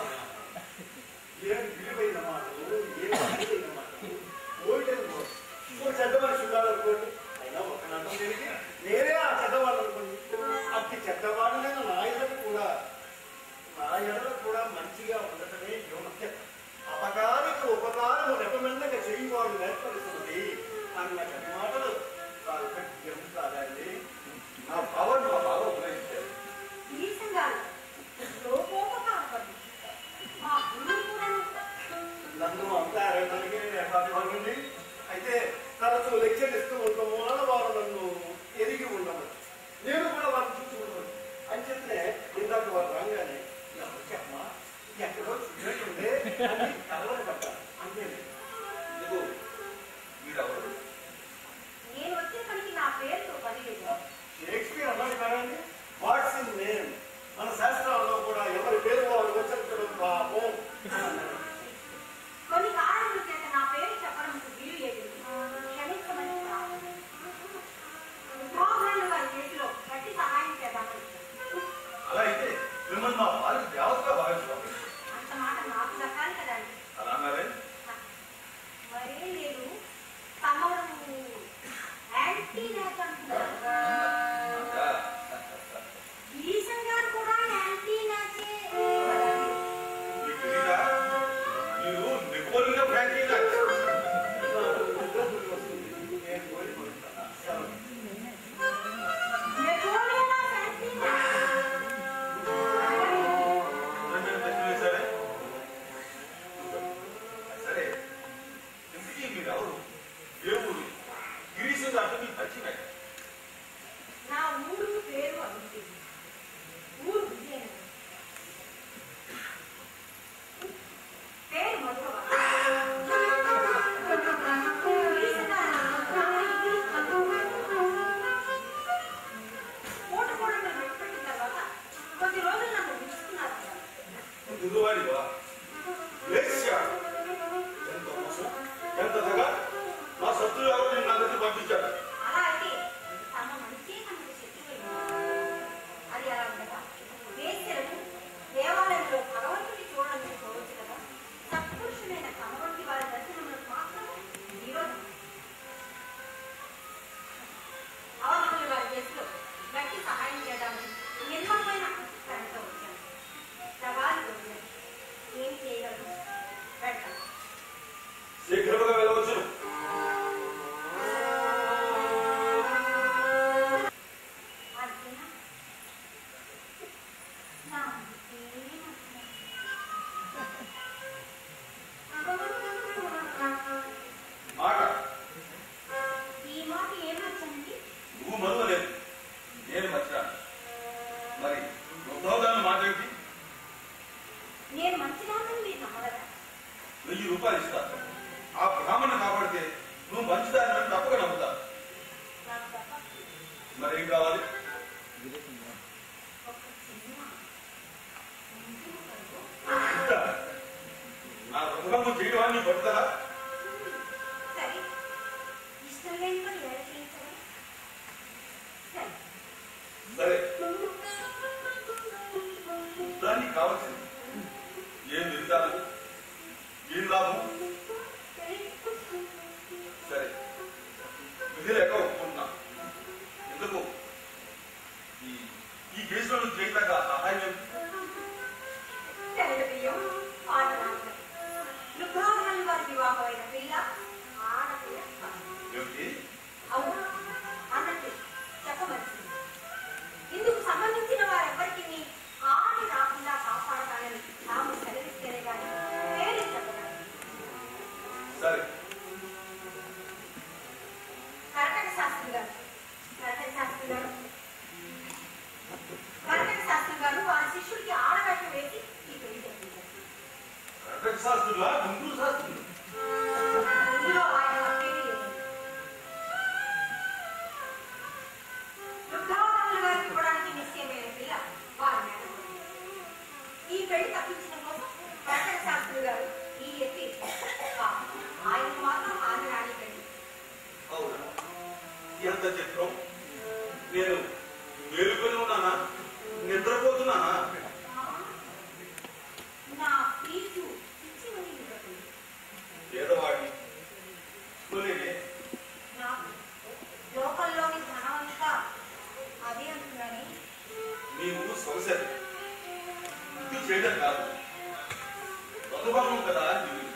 ఏం విలువైన మాటలు ఏం విలువైన మాటలు ఓటెలు ఓ చెడ్డ మనిషి ఉండాలనుకోండి. అయినా ఒక నన్ను తిరిగి నేనే ఆ చెడ్డవాడు అనుకోండి. అతి చెడ్డవాడు నా ఎడలు కూడా నా ఎడలు కూడా మంచిగా ఉండటమే యోగ్యత. అపకారికి ఉపకారం రెపమెండగా చేయవాడు నేర్పరుస్తుంది అన్న చెడ్డ మాటలు కాల్పట్యం కాదండి. నా భావాన్ని మా బాగా ఉపయోగించారు. గిరీశం గారు లోకోపకారపడి మా గురువు కూడా నన్ను అంతా అరగడానికి బాగుంది. అయితే తరచూ లెక్చర్ ఇస్తూ ఉంటాము వలన వారు నన్ను ఎదిగి ఉండవచ్చు. నేను కూడా వారిని చూసి ఉండవచ్చు. అంచేతనే ఇందాక వారు రాగానే చెప్పమ్మా ఎక్కడో చూడకుండే అని కలవని పడ్డాను. అంతే ఎందుకు వీడెవరు? నేను వచ్చిన పనికి నా పేరుతో పని లేదు. షేక్స్పియర్ అన్నాడు కదండి, వాట్స్ ఇన్ నేమ్. మన శాస్త్రాల్లో కూడా ఎవరి పేరు వారు వచ్చడం పాపం అన్నారు. కొన్ని కారణాల చేత నా పేరు చెప్పడం వీలు లేదు. క్షమించమని ఉద్యోగులను వారి చేతిలో గట్టి సహాయం చేద్దామని. అలా అయితే మిమ్మల్ని మా వారికి దేవతగా భావిస్తాం. అంత మాట నాకు దక్కాలి కదండి. అలా అన్నారే? మరే లేదు. తమరు యాంటీ నేత అంటున్నారు. గిరీశం గారు కూడా యాంటీ నేతే. మీకు తెలీదా? మీరు నెపోలియన్ ఫ్రాంకీ లాగా. నేను కోరికొస్తాను. నెపోలియన్ ఆఫ్ యాంటీ నేత. రెండు ప్రశ్నలు వేశారే? సరే, ఇంతకీ మీరు ఎవరు? ఏ ఊరు? గిరీశం గారితో మీకు పరిచయం. నా ఊరు పేరు అభివృద్ధి. ఊరు విజయనగరం. పేరు మధుర. పూట కూడా మీరు విడిపెట్టిన తర్వాత కొద్ది రోజులు నన్ను విడుచుకున్నారు. దిగువాడివా? వేశ్య. ఎంత మోసం, ఎంత దగ. మా శత్రువు ఎవరు నేను నా దగ్గర పంపించారు. అలా అయితే తమ మంచి మనకు శత్రువు. అది అలా ఉండగా వేశ్యలను దేవాలయంలో భగవంతుడి చూడాలని చూడవచ్చు కదా. వృద్ధాదాన్ని మాట్లాడి నేను మంచిదాన్ని మీరు నమ్మగలరా? వెయ్యి రూపాయలు ఇస్తా. ఆ బ్రాహ్మణ కాపాడితే నువ్వు మంచిదాన్ని తప్పక నమ్ముతా. నాకు తప్ప మరేం కావాలి? ఒక చిన్న ఇంత నా రుద్రము చేయడాన్ని పడతారా? సరే, ఇష్టం లేని పని ఎలా చేయించరా? సరే, సరే, దానికి కావాల్సింది ఏం నిరుతాను, ఏం లాభం? సరే, విధి లేక ఒప్పుకుంటున్నా. ఎందుకు ఈ ఈ కేసులో నువ్వు చేయలేక సహాయం ఏమి? తెల్ల బియ్యం, ఆడనాలు. రుద్రామణి వారి వివాహమైన పిల్ల ఆడపిల్ల కాదు. ఏమిటి? అవును, అన్నట్టు చెప్పవలసింది. ఇందుకు సంబంధించిన వారెవ్వరికి ఆడి రాకుండా కాపాడతానని తాము సెలవిస్తేనే కానీ పేరు చెప్పగలరు. సరే, కర్కట శాస్త్రి గారు కర్కట శాస్త్రి గారు కర్కట శాస్త్రి గారు వారి శిష్యుడికి ఆడవేషం వేసి ఈ పెళ్లి జరిపించారు. కర్కట శాస్త్రులా గుంటూరు శాస్త్రులు? ఇందులో ఆయన తప్పేమీ లేదు. రుద్రావతారుల గారికి ఇవ్వడానికి నిశ్చయమైన పిల్ల వారి మేడ ఉంది. ఈ పెళ్లి తప్పించడం కోసం కర్కట శాస్త్రి గారు ఈ ఎత్తి ఆయన మాత్రం ఆమె రాణి పెళ్లి. అవునా? ఎంత చిత్రం. నేను మేలుకొని ఉన్నానా, నిద్రపోతున్నానా? నా ఫీజు ఇచ్చి మరీ ఇవ్వకండి. పేదవాడిని కొనేనే. నాకు లోకల్లోని ధనం అంతా అదే అంటున్నాని. నీవు సొగసరి ఇది చేయడం కాదు, బతుభాగం కదా. నీవు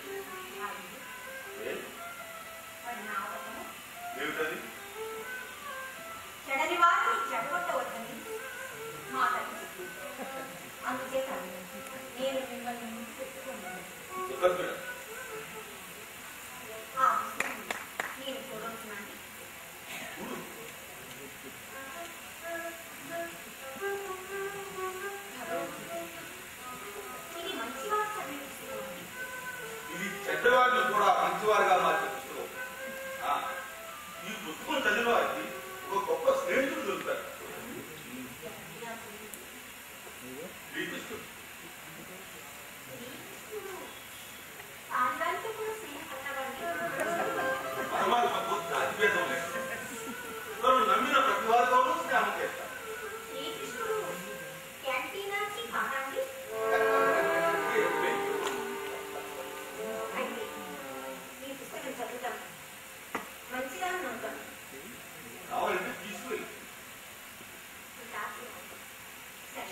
ఏ? మరి నా అవసరం ఏమిటది? చెడని వారిని చెడగొట్టవద్దని మా తల్లి చెప్పింది. అందుచేత నేను మిమ్మల్ని ముందు పెట్టుకున్నాను. దుఃఖపీడ. ఆ విషయం నేను చూడవచ్చునండి. చూడు. ఇది మంచివారు చదివి పుస్తకం. ఇది చెడ్డవాడిని కూడా మంచివారిగా మార్చే పుస్తకం. ఆ, ఈ పుస్తకం చదివిన వారికి ఒక గొప్ప స్నేహితుడు దొరుకుతాడు. శ్రీకృష్ణుడు. ఆడవారితో కూడా స్నేహపడ్డవాడిని. పరమాత్మకు జాతిభేదం లేదు. తను నమ్మిన ప్రతి వారితోనూ స్నేహం చేస్తాడు. శ్రీకృష్ణుడు క్యాంటీనాకి కాదండి. అయితే ఈ పుస్తకం చదువుతాను, మంచిదాన్ని నమ్ముతాను. కావాలంటే తీసుకుని సరే,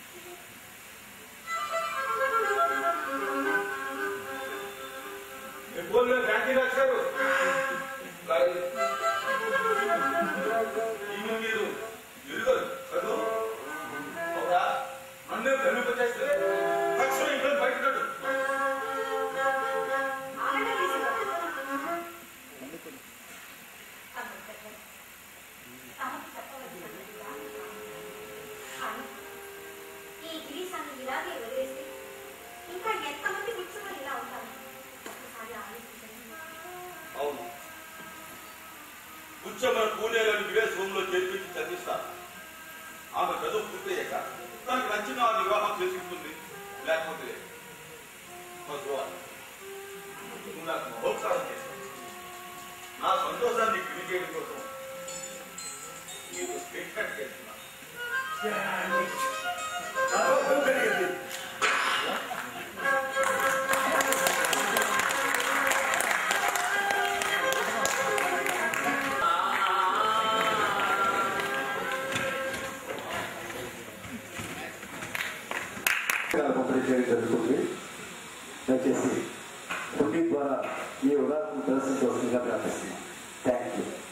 ఎప్పుడు క్యాంటీన్ వచ్చారు. ఈమె మీరు ఎరుగరు చదువు. అవునా? నన్నే భ్రమింపచేస్తే తక్షణం ఇంట్లో బయటకు. ఆగండి తీసుకుంటాను. తమకు చెప్పవలసినది కాదు. కానీ ఈ గిరీశాన్ని ఇలాగే వదిలేస్తే ఇంకా ఎంతమంది వృక్షులు ఇలా ఉంటారు? ఒకసారి ఆలోచించండి. అవును, ఉచ్చమైన పూణేలను విదేశ హోంలో చేర్పించి చదివిస్తా. ఆమె చదువు పూర్తయ్యాక తనకు నచ్చిన ఆ వివాహం చేసుకుంటుంది. లేకపోతే నువ్వు నాకు మహోత్సాహం చేస్తావు. నా సంతోషాన్ని గురి చేయడం కోసం నీకు స్టేట్మెంట్ చేస్తున్నా. అబద్ధం జరిగింది. జరుగుతుంది. దయచేసి హుండీ ద్వారా ఈ ఉదాహరణ ప్రదర్శించవలసిందిగా ప్రార్థిస్తున్నాం. Thank you.